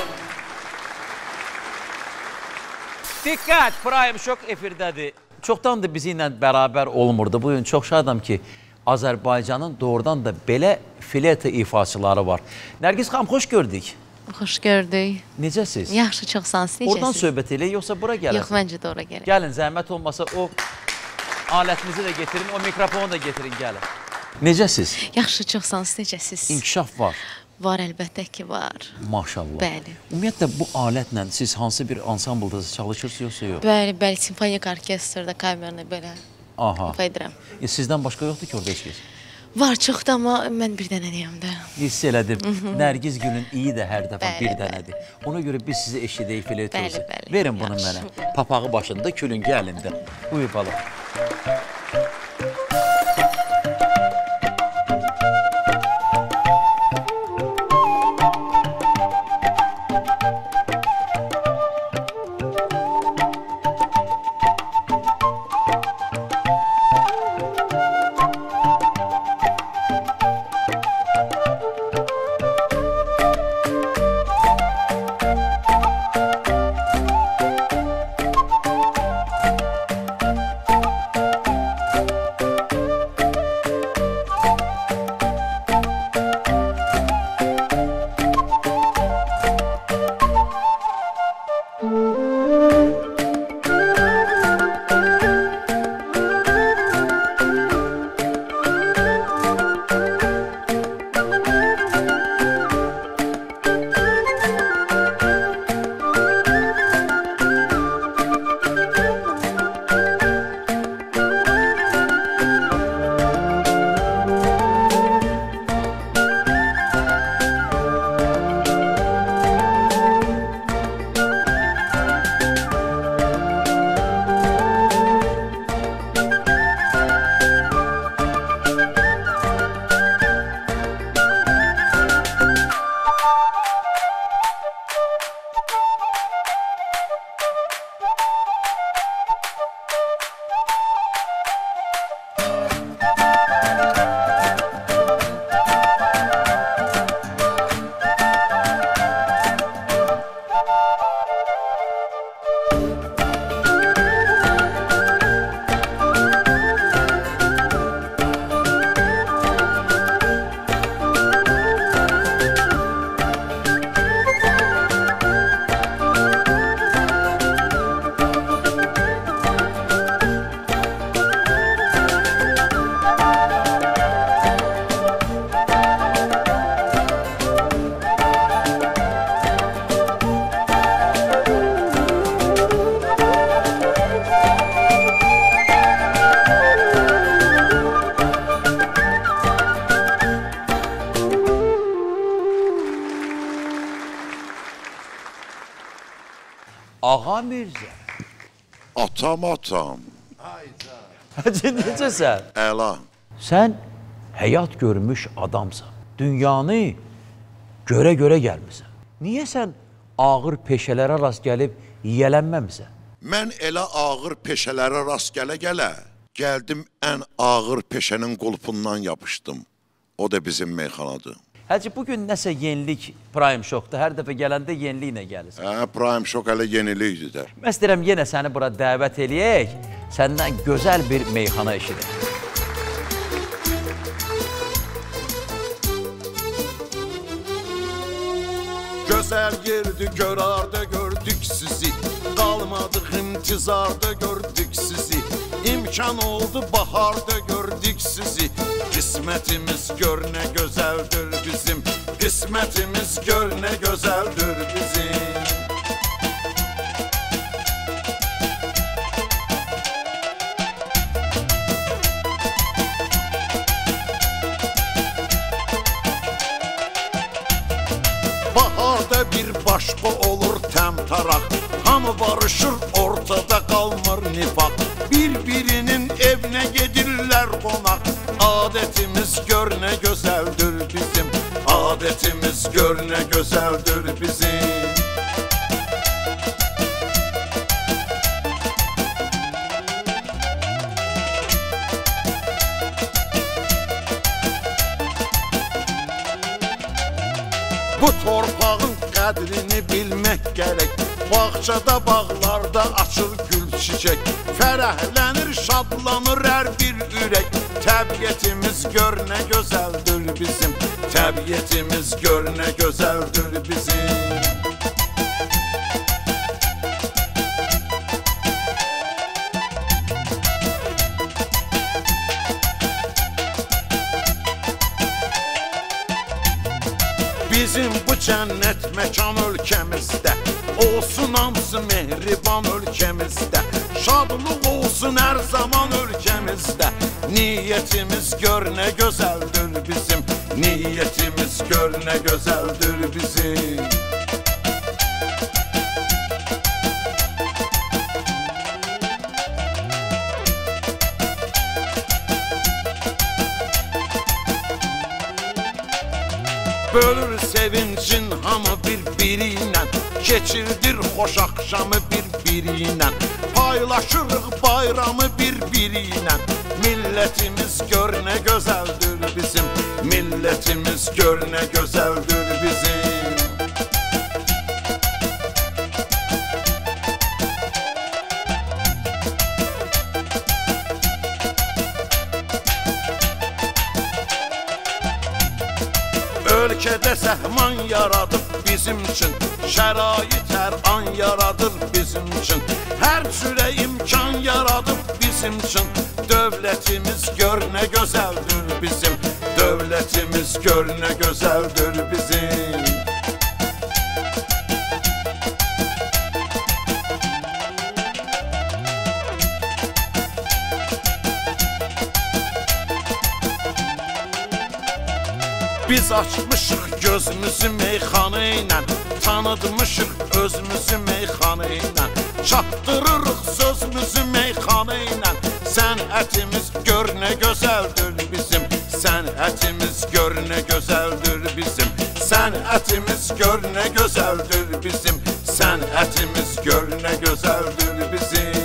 Dikkat! Prime Shock efirdədir. Çoxdandır bizi ilə bərabər olmurdu. Bugün çox şadam ki, Azərbaycanın doğrudan da belə fileto ifaçıları var. Nərgiz xanım, xoş gördük. Xoş gördük. Necəsiz? Yaxşı, çox sağ olun. Oradan söhbət elə, yoxsa bura gələsiniz? Yox, məncə də ora gələk. Gəlin, zəhmət olmasa o alətinizi də getirin, o mikrofonu da getirin, gəlin. Necəsiz? Yaxşı, çox sağ olun. Necəsiz? İnkişaf var. Var, əlbəttə ki, var. Maşallah. Bəli. Ümumiyyətlə, bu alətlə siz hansı bir ansamblda çalışırsınız, yoxsa yox? Bəli, bəli, simfonik orkestrda, kamerada belə Aha. ifa edirəm. Sizdən başqa yoxdur ki, orada heç kəs? Var, çoxdur, amma mən bir dənəliyəm də. Hiss elədim. Nərgiz Gülün iyi də hər dəfə Bəli, bir bəli. dənədir. Ona görə biz sizi eşidək filetunuzu. Bəli, bəli. Verin bunu Yaxşı. mənə. Papağı başında, külüngü əlində. Buyur balım. Ağa Mirzə. Atam. Hacı, necəsən? Əla. Sən həyat görmüş adamsan. Dünyanı görə gəlmisən. Niyə sən ağır peşələrə rast gəlib yiyələnməmisən? Mən elə ağır peşələrə rast gələ-gələ gəldim ən ağır peşənin qulpundan yapışdım. O da bizim meyxanadır. Hacı, bugün nəsə yenilik Prime Show-da, hər dəfə gələndə yeniliyi ilə gəlirsən. Prime Show hələ yenilikdir də. Mən istəyirəm yenə səni bura dəvət eləyək, səndən gözəl bir meyxana eşidək. Gözəl yerdi, görarda gördük sizi. Qalmadıq intizarda gördük sizi. İmkan oldu baharda gördük sizi. Qismətimiz gör nə gözəldir bizim. Qismətimiz gör nə gözəldir bizim. Baharda bir başqa olur təmtaraq. Hamı barışır, ortada qalmır nifaq. Bir-birinin evinə gedirlər qonaq. Adətimiz gör nə gözəldir bizim. Adətimiz gör nə gözəldir bizim. Bu torpağın qədrini bilmək gərək. Bağçada, bağlarda açır gül çiçək. Fərəhlənir, şadlanır hər bir ürək. Təbiətimiz gör nə gözəldir bizim. Təbiətimiz gör nə gözəldir bizim. Bizim bu cənnət məkan ölkəmizdə olsun hamısı mehriban ölkəmizdə. Şadlıq olsun hər zaman ölkəmizdə. Niyyətimiz gör nə gözəldir bizim. Niyyətimiz gör nə gözəldir bizim. Bölür sevincin hamı bir-biri ilə. Keçirdir xoş axşamı bir-biri ilə. Paylaşırıq bayramı bir-biri ilə. Millətimiz gör nə gözəldir bizim. Millətimiz gör nə gözəldir bizim. Ölkədə səhman yaradıb bizim üçün. Şərait hər an yaradır bizim üçün. Hər cürə imkan yaradıb bizim üçün. Dövlətimiz gör nə gözəldir bizim. Dövlətimiz gör nə gözəldir bizim. Biz açmışıq gözümüzü meyxana ilə. Tanıdmışıq özümüzü meyxana ilə. Çatdırırıq sözümüzü meyxana ilə. Sənətimiz gör nə gözəldir bizim. Sənətimiz gör nə gözəldir bizim. Sənətimiz gör nə gözəldir bizim. Sənətimiz gör nə gözəldir bizim.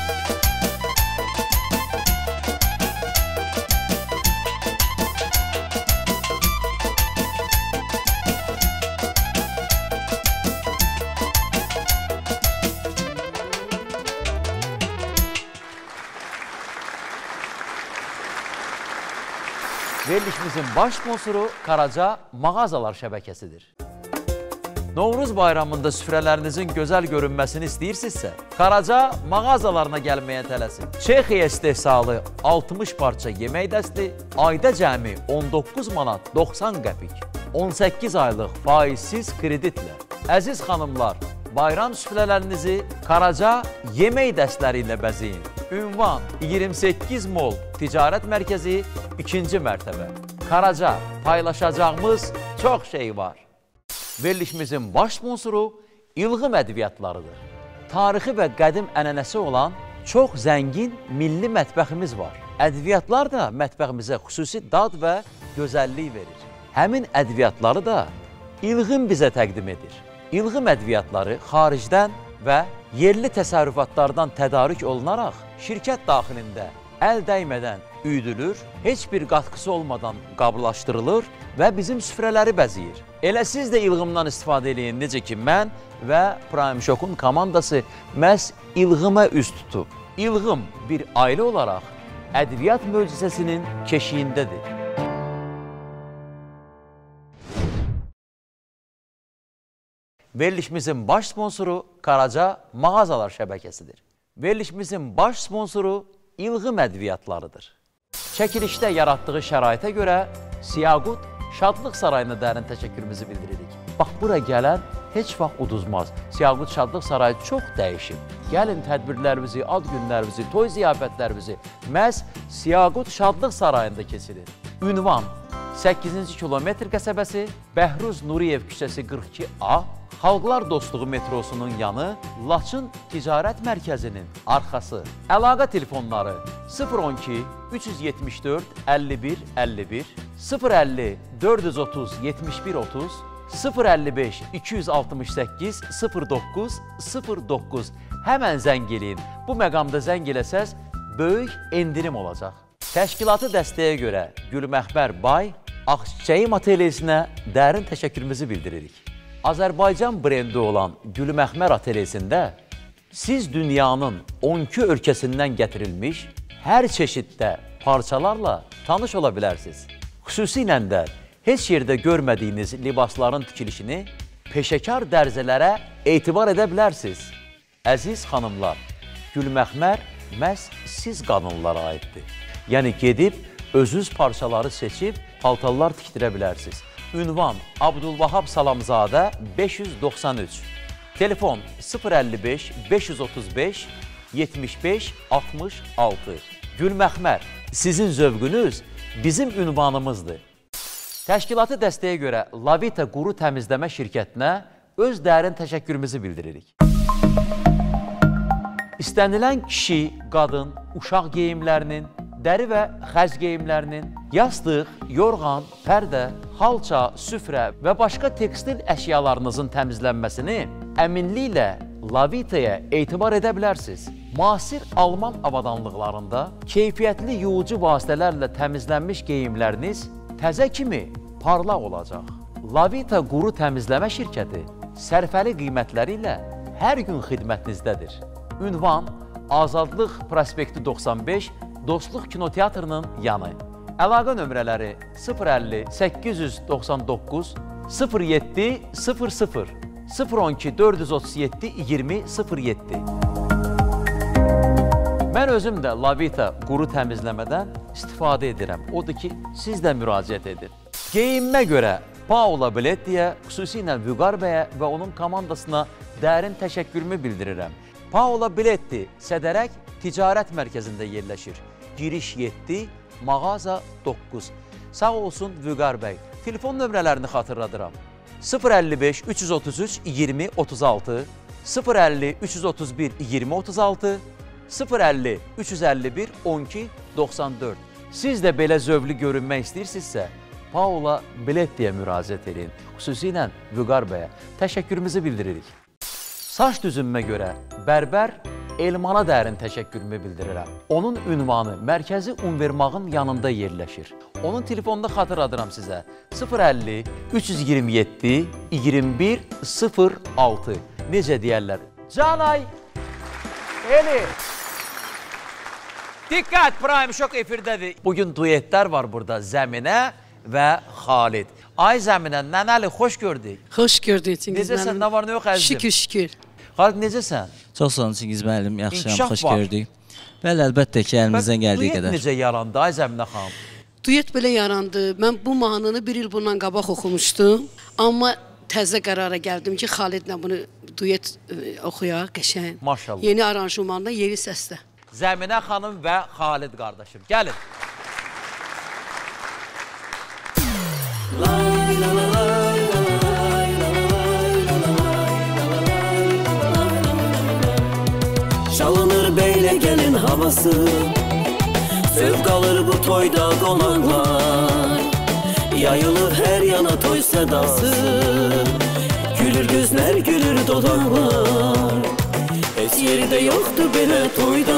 Verilişimizin baş sponsoru Karaca Mağazalar şəbəkəsidir. Novruz bayramında süfrələrinizin gözəl görünməsini istəyirsinizsə, Karaca mağazalarına gəlməyə tələsin. Çexiya istehsalı 60 parça yemək dəsti ayda cəmi 19 manat 90 qəpik, 18 aylıq faizsiz kreditlə. Əziz xanımlar, bayram süfrələrinizi Karaca yemək dəstləri ilə bəzəyin. Ünvan 28 Mol Ticarət Mərkəzi 2-ci mərtəbə. Karaca, paylaşacağımız çox şey var. Verilişimizin baş sponsoru İlğım Ədviyyatlarıdır. tarixi və qədim ənənəsi olan çox zəngin milli mətbəximiz var. Ədviyyatlar da mətbəximizə xüsusi dad və gözəllik verir. Həmin ədviyyatları da İlğım bizə təqdim edir. İlğım ədviyyatları xaricdən və yerli təsərrüfatlardan tədarük olunaraq şirkət daxilində əl dəymədən üyüdülür, heç bir qatqısı olmadan qablaşdırılır və bizim süfrələri bəzəyir. Elə siz də İlğımdan istifadə edin, necə ki mən və Prime Show-un komandası məhz İlğıma üz tutub. İlğım bir ailə olaraq ədviyyat möcüzəsinin keşiyindədir. Verilişimizin baş sponsoru Karaca Mağazalar şəbəkəsidir. Verilişimizin baş sponsoru İlğım ədviyyatlarıdır. Çəkilişdə yaratdığı şəraitə görə Siyaqut Şadlıq Sarayına dərin təşəkkürümüzü bildiririk. Bax, bura gələn heç vaxt uduzmaz. Siyaqut Şadlıq Sarayı çox dəyişib. Gəlin tədbirlərimizi, ad günlərimizi, toy ziyafətlərimizi məhz Siyaqut Şadlıq Sarayında keçirir. Ünvan 8-ci kilometr qəsəbəsi, Bəhruz Nuriyev küçəsi 42A, Xalqlar Dostluğu metrosunun yanı, Laçın Ticarət Mərkəzinin arxası. Əlaqə telefonları 012 374 51 51, 050 430 71 30, 055 268 09 09. Həmən zəng eləyin. Bu məqamda zəng eləsəz, böyük endirim olacaq. Təşkilatı dəstəyə görə Gülməxbər Bay, Ağçiçəyi Ateliyesinə dərin təşəkkürümüzü bildiririk. Azərbaycan brendi olan Gülməxmər Ateliyesində siz dünyanın 12 ölkəsindən gətirilmiş hər çeşiddə parçalarla tanış ola bilərsiniz. Xüsusilə də heç yerdə görmədiyiniz libasların tikilişini peşəkar dərzələrə etibar edə bilərsiniz. Əziz xanımlar, Gülməxmər məhz siz qadınlara aiddir. Yəni gedib, özünüz parçaları seçib, paltarlar tikdirə bilərsiniz. Ünvan Abdülvahab Salamzadə 593. Telefon 055 535 75 66. Gülməxmər, sizin zövqünüz bizim ünvanımızdır. Təşkilatı dəstəyə görə Lavita Quru Təmizləmə şirkətinə öz dərin təşəkkürümüzü bildiririk. İstənilən kişi, qadın, uşaq geyimlərinin, dəri və xəz geyimlərinin, yastıq, yorğan, pərdə, xalça, süfrə və başqa tekstil əşyalarınızın təmizlənməsini əminliklə Lavita'ya etibar edə bilərsiniz. Müasir Alman avadanlıqlarında keyfiyyətli yuyucu vasitələrlə təmizlənmiş geyimləriniz təzə kimi parlaq olacaq. Lavita Quru Təmizləmə şirkəti sərfəli qiymətləri ilə hər gün xidmətinizdədir. Ünvan Azadlıq Prospekti 95, Dostluq Kinoteatrının yanı. Əlaqə nömrələri 050 899 07 00 012 437 20 07. Mən özüm də Lavita quru təmizləmədən istifadə edirəm. Odur ki, siz də müraciət edin. Geyinmə görə Paula Bilettiyə, xüsusilə Vüqar bəyə və onun komandasına dərin təşəkkürümü bildirirəm. Paula Biletti Sədərək Ticarət Mərkəzində yerləşir. Giriş 7, mağaza 9. Sağ olsun Vüqar bəy. Telefon nömrələrini xatırladıram. 055 333 20 36, 050 331 20 36, 050 351 12 94. Siz də belə zövqlü görünmək istəyirsinizsə, Paula Bilettiyə müraciət edin. Xüsusilə Vüqar bəyə təşəkkürümüzü bildiririk. Saç düzünmə görə bərbər Elmana dərin təşəkkürümü bildirirəm. Onun ünvanı Mərkəzi Univermağın yanında yerləşir. Onun telefonunda xatırladıram sizə. 050 327 21 06. Necə deyərlər? Canay! Eli! Diqqət! Prime Show efirdədir. Bugün duetlər var burada. Zəminə və Xalid. Ay Zəminə, nənəli, xoş gördük. Xoş gördük Çingiz müəllim. Necəsən, nə var, nə yox əzizim? Şükür, şükür. Xalid, necəsən? Çox sağ olun Çingiz müəllim, yaxşıyam, xoş gördük. Bəli, əlbəttə ki, əlimizdən gəldiyi qədər. Duet necə yarandı, ay Zəminə xanım? Duet belə yarandı. Mən bu mahnını bir il bundan qabaq oxumuşdum. Amma təzə qərara gəldim ki, Xalidlə bunu duet oxuyaq, qəşəng. Maşallah. Yeni aranjmanda, yeni səsdə. Zəminə xanım və Xalid qardaşım. Gəlin. Lay la la la. havası. Zövq alır bu toyda qonaqlar, yayılır hər yana toy sədası. Gülür gözlər, gülür dodaqlar, heç yerdə yoxdur belə toyda.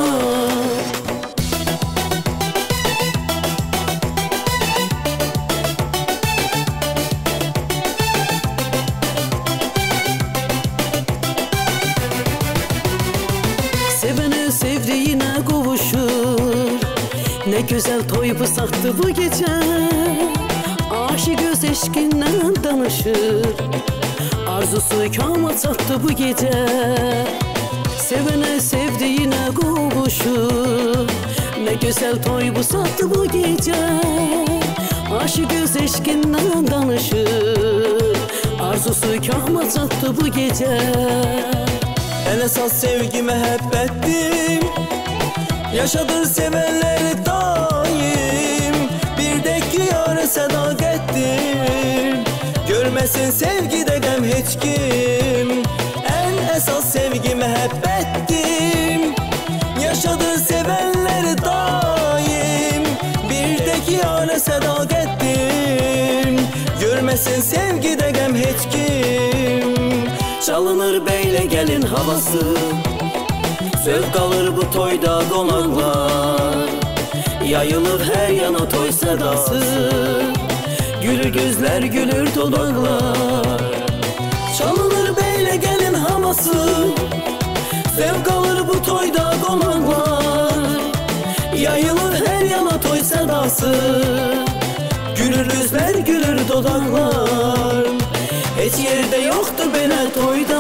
Sevene sevdiğine qovuşur, ne güzel toy bu saxtı bu gecə. Aşık göz eşkindən danışır, arzusu kama çatdı bu gecə. Sevene sevdiğine qovuşur, ne güzel toy bu saxtı bu gecə. Aşık göz eşkindən danışır, arzusu kama çatdı bu gecə. En esas sevgi mehabbettir, yaşadır sevenleri daim. Bir de ki yâre sadakettir, görmesin sevgide gem hiç kim. En esas sevgi mehabbettir, yaşadır sevenleri daim. Bir de ki yâre sadakettir, görmesin sevgide gem hiç kim. Çalınır beyle gelin havası, zövq alır bu toyda qonaqlar, yayılır hər yana toy sədası. Gülür gözlər, gülür dodaqlar, çalınır beyle gelin havası. Zövq alır bu toyda qonaqlar, yayılır hər yana toy sədası. Gülür gözlər, gülür dodaqlar, heç yerdə yoxdur belə toyda.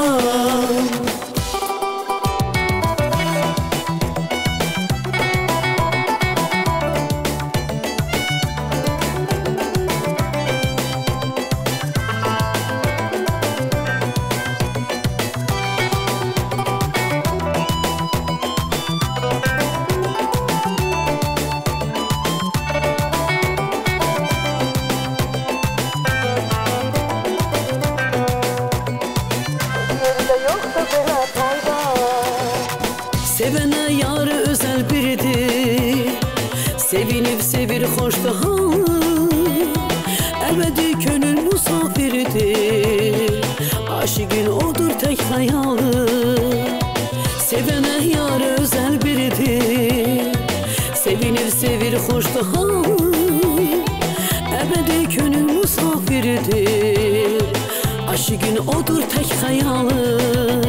Sevene yarı özel biridir, sevinip sevir hoşta halı. Ebedi gönül musafiridir, aşıkın odur tek hayalı. Sevene yarı özel biridir, sevinip sevir hoşta halı. Ebedi gönül musafiridir, aşıkın odur tek hayalı.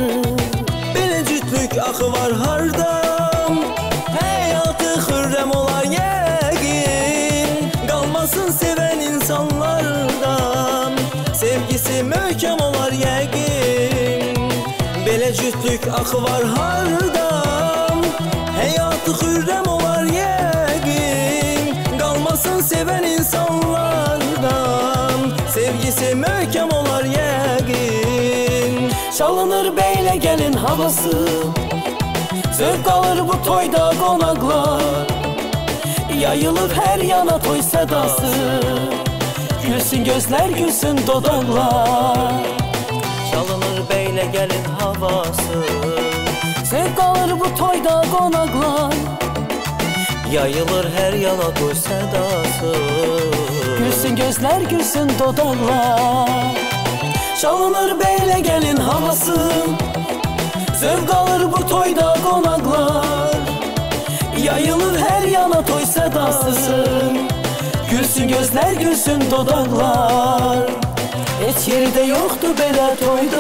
Axı var hardam, həyatı xürrəm olar yəqin. Qalmasın sevən insanlardan, sevgisi möhkəm olar yəqin. Belə cütlük axı var hardam, həyatı xürrəm olar yəqin. Qalmasın sevən insanlardan, sevgisi möhkəm olar yəqin. Çalınır beyle gelin havası, zövq alır bu toyda qonaqlar, yayılır hər yana toy sədası. Gülsün gözlər, gülsün dodaqlar, çalınır beyle gelin havası. Zövq alır bu toyda qonaqlar, yayılır hər yana toy sədası. Gülsün gözlər, gülsün dodaqlar, çalınır beyle gelin havası. Zövq alır bu toyda qonaqlar, yayılır hər yana toy sədası. Gülsün gözlər, gülsün dodaqlar, heç yerdə yoxdur belə toyda.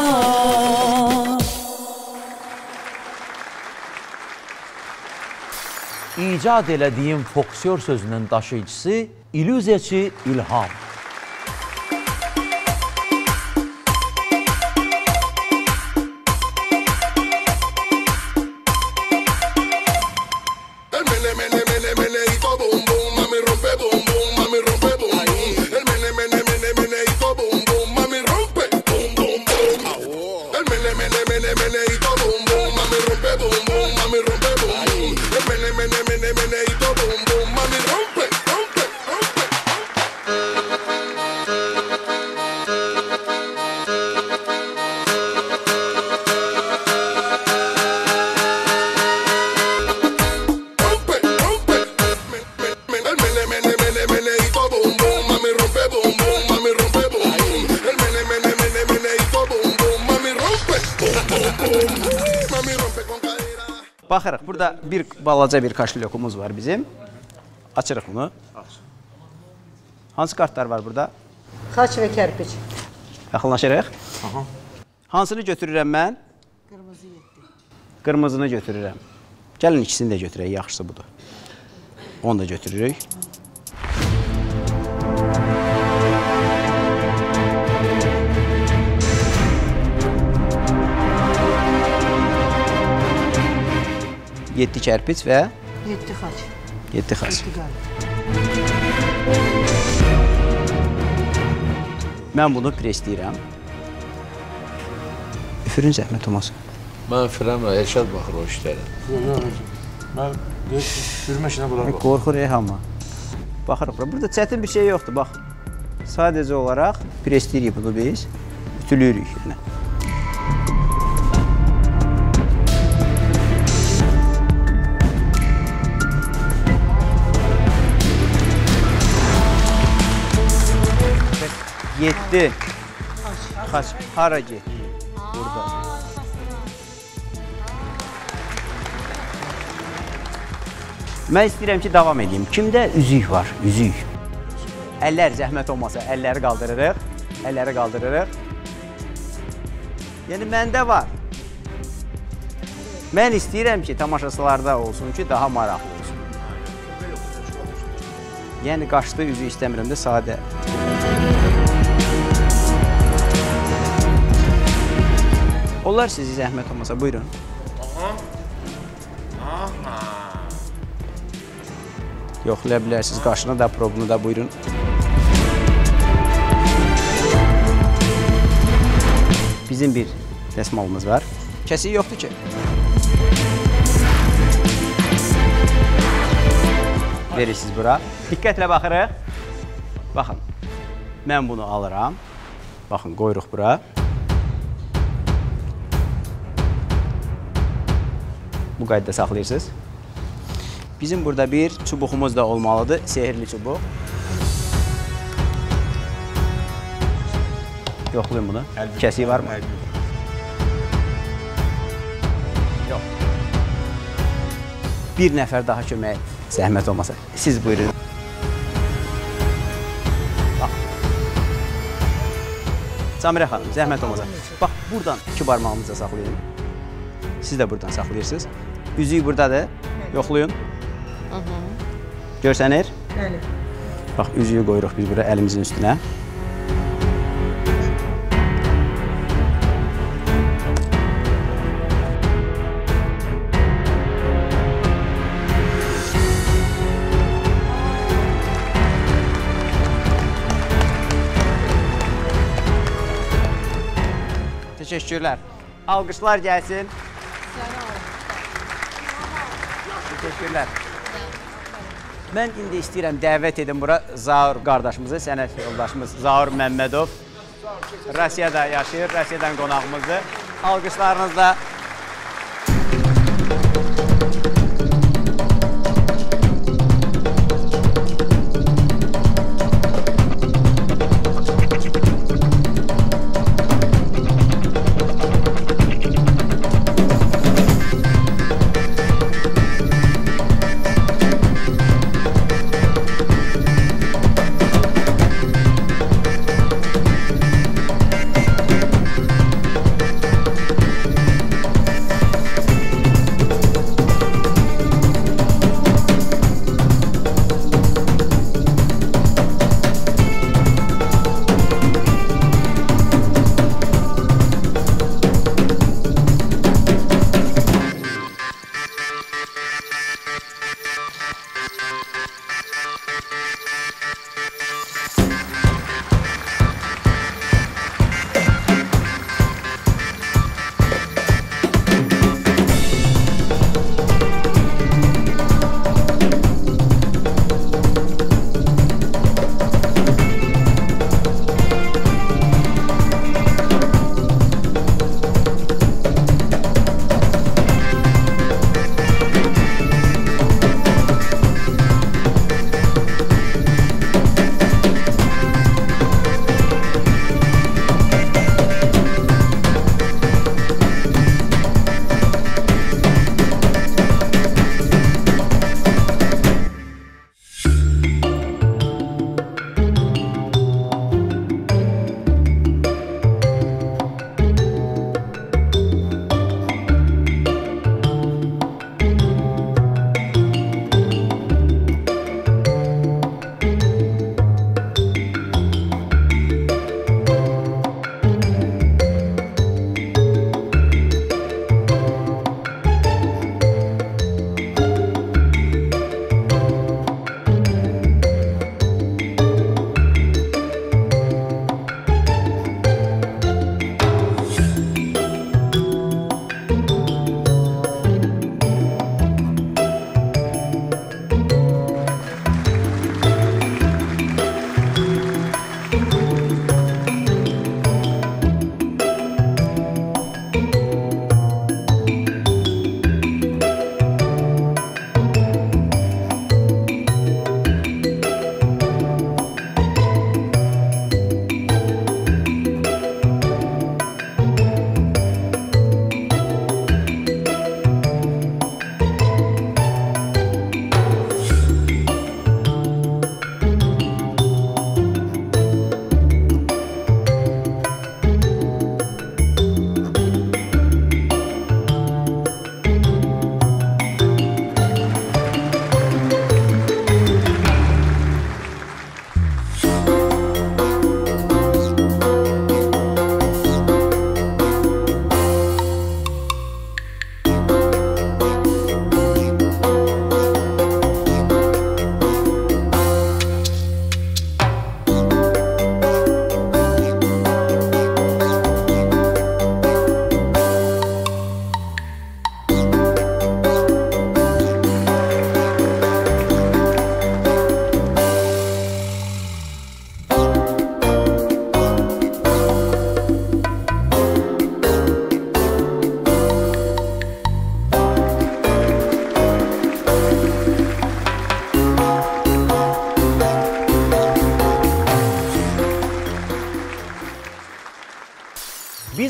İcad elədiyim foksyor sözünün daşıyıcısı illüziyaçı İlham. Baxırıq, burada balaca bir kaşlyokumuz var bizim. Açırıq bunu. Hansı kartlar var burada? Xaç və kərpiç. Yaxınlaşırıq. Hansını götürürəm mən? Qırmızı 7. Qırmızını götürürəm. Gəlin ikisini də götürək, yaxşısı budur. Onu da götürürük. Yedi kərpiç və 7 xaç. 7 xaç. Mən bunu presləyirəm. Üfürün zəhmət olmasın. Mən üfürəm, Elşad baxır o işlərə. Mən üfürmə işinə bunlar baxır. Qorxur amma. Baxırıq bura. Burada çətin bir şey yoxdur, bax. Sadəcə olaraq presləyirik bunu biz. Ütülüyürük yerinə. Yetdi. Xaç, hara getdi? Burada. Mən istəyirəm ki, davam edeyim. Kimdə üzük var? Üzük. Əllər zəhmət olmasa, əlləri qaldırırıq. Əlləri qaldırırıq. Yəni, məndə var. Mən istəyirəm ki, tamaşaçılarda olsun ki, daha maraqlı olsun. Yəni, qaşlı üzük istəmirəm də sadə. Onlar sizi zəhmət olmasa, buyurun. Yoxlaya bilərsiniz, qaşını da, probunu da, buyurun. Bizim bir dəsmalımız var. Kəsiyi yoxdur ki. Verirsiniz bura. Diqqətlə baxırıq. Baxın, mən bunu alıram. Baxın, qoyuruq bura. Bu qaydada saxlayırsınız. Bizim burada bir çubuğumuz da olmalıdır, sehirli çubuq. Yoxlayın bunu. Kəsiyi var mı? Yox. Bir nəfər daha kömək, zəhmət olmasa. Siz buyurun. Bax. Samirə xanım, zəhmət olmasa. Bax, buradan iki barmağımızla saxlayın. Siz də buradan saxlayırsınız. Üzüyü buradadır. Yoxlayın. Görsənir? Bəli. Bax, üzüyü qoyuruq biz bura əlimizin üstünə. Teşekkürlər. Alqışlar gəlsin. Teşekkürlər. Mən indi istəyirəm dəvət edin bura Zaur qardaşımızı, sənət yoldaşımız Zaur Məmmədov. Rusiyada yaşayır, Rusiyadan qonağımızdır. Alqışlarınızla.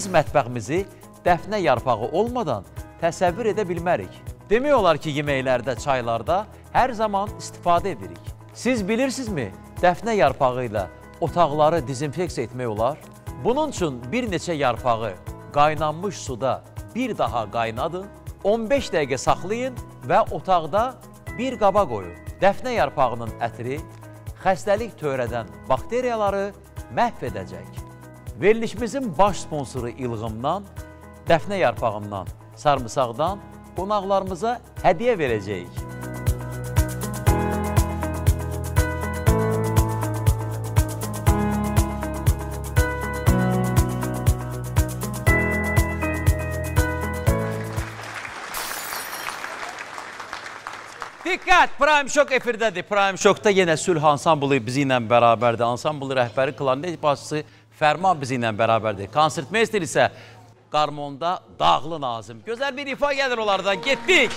biz mətbəximizi dəfnə yarpağı olmadan təsəvvür edə bilmərik. Demək olar ki, yeməklərdə, çaylarda hər zaman istifadə edirik. Siz bilirsinizmi, dəfnə yarpağı ilə otaqları dezinfeksiya etmək olar? Bunun üçün bir neçə yarpağı qaynanmış suda bir daha qaynadın, 15 dəqiqə saxlayın və otaqda bir qaba qoyun. Dəfnə yarpağının ətri xəstəlik törədən bakteriyaları məhv edəcək. Verilişimizin baş sponsoru İlğımdan, dəfnə yarpağından, sarımsaqdan qonaqlarımıza hədiyyə verəcəyik. Diqqət! Prime Shock efirdədir. Prime Shock'da yenə Sülh ansamblı bizi ilə bərabərdir. Ansamblı rəhbəri klarnet başçısı Fərman bizi ilə bərabərdir. Konsertmeister isə qarmonda Dağlı Nazım. Gözəl bir ifa gəlir onlardan. Getdik!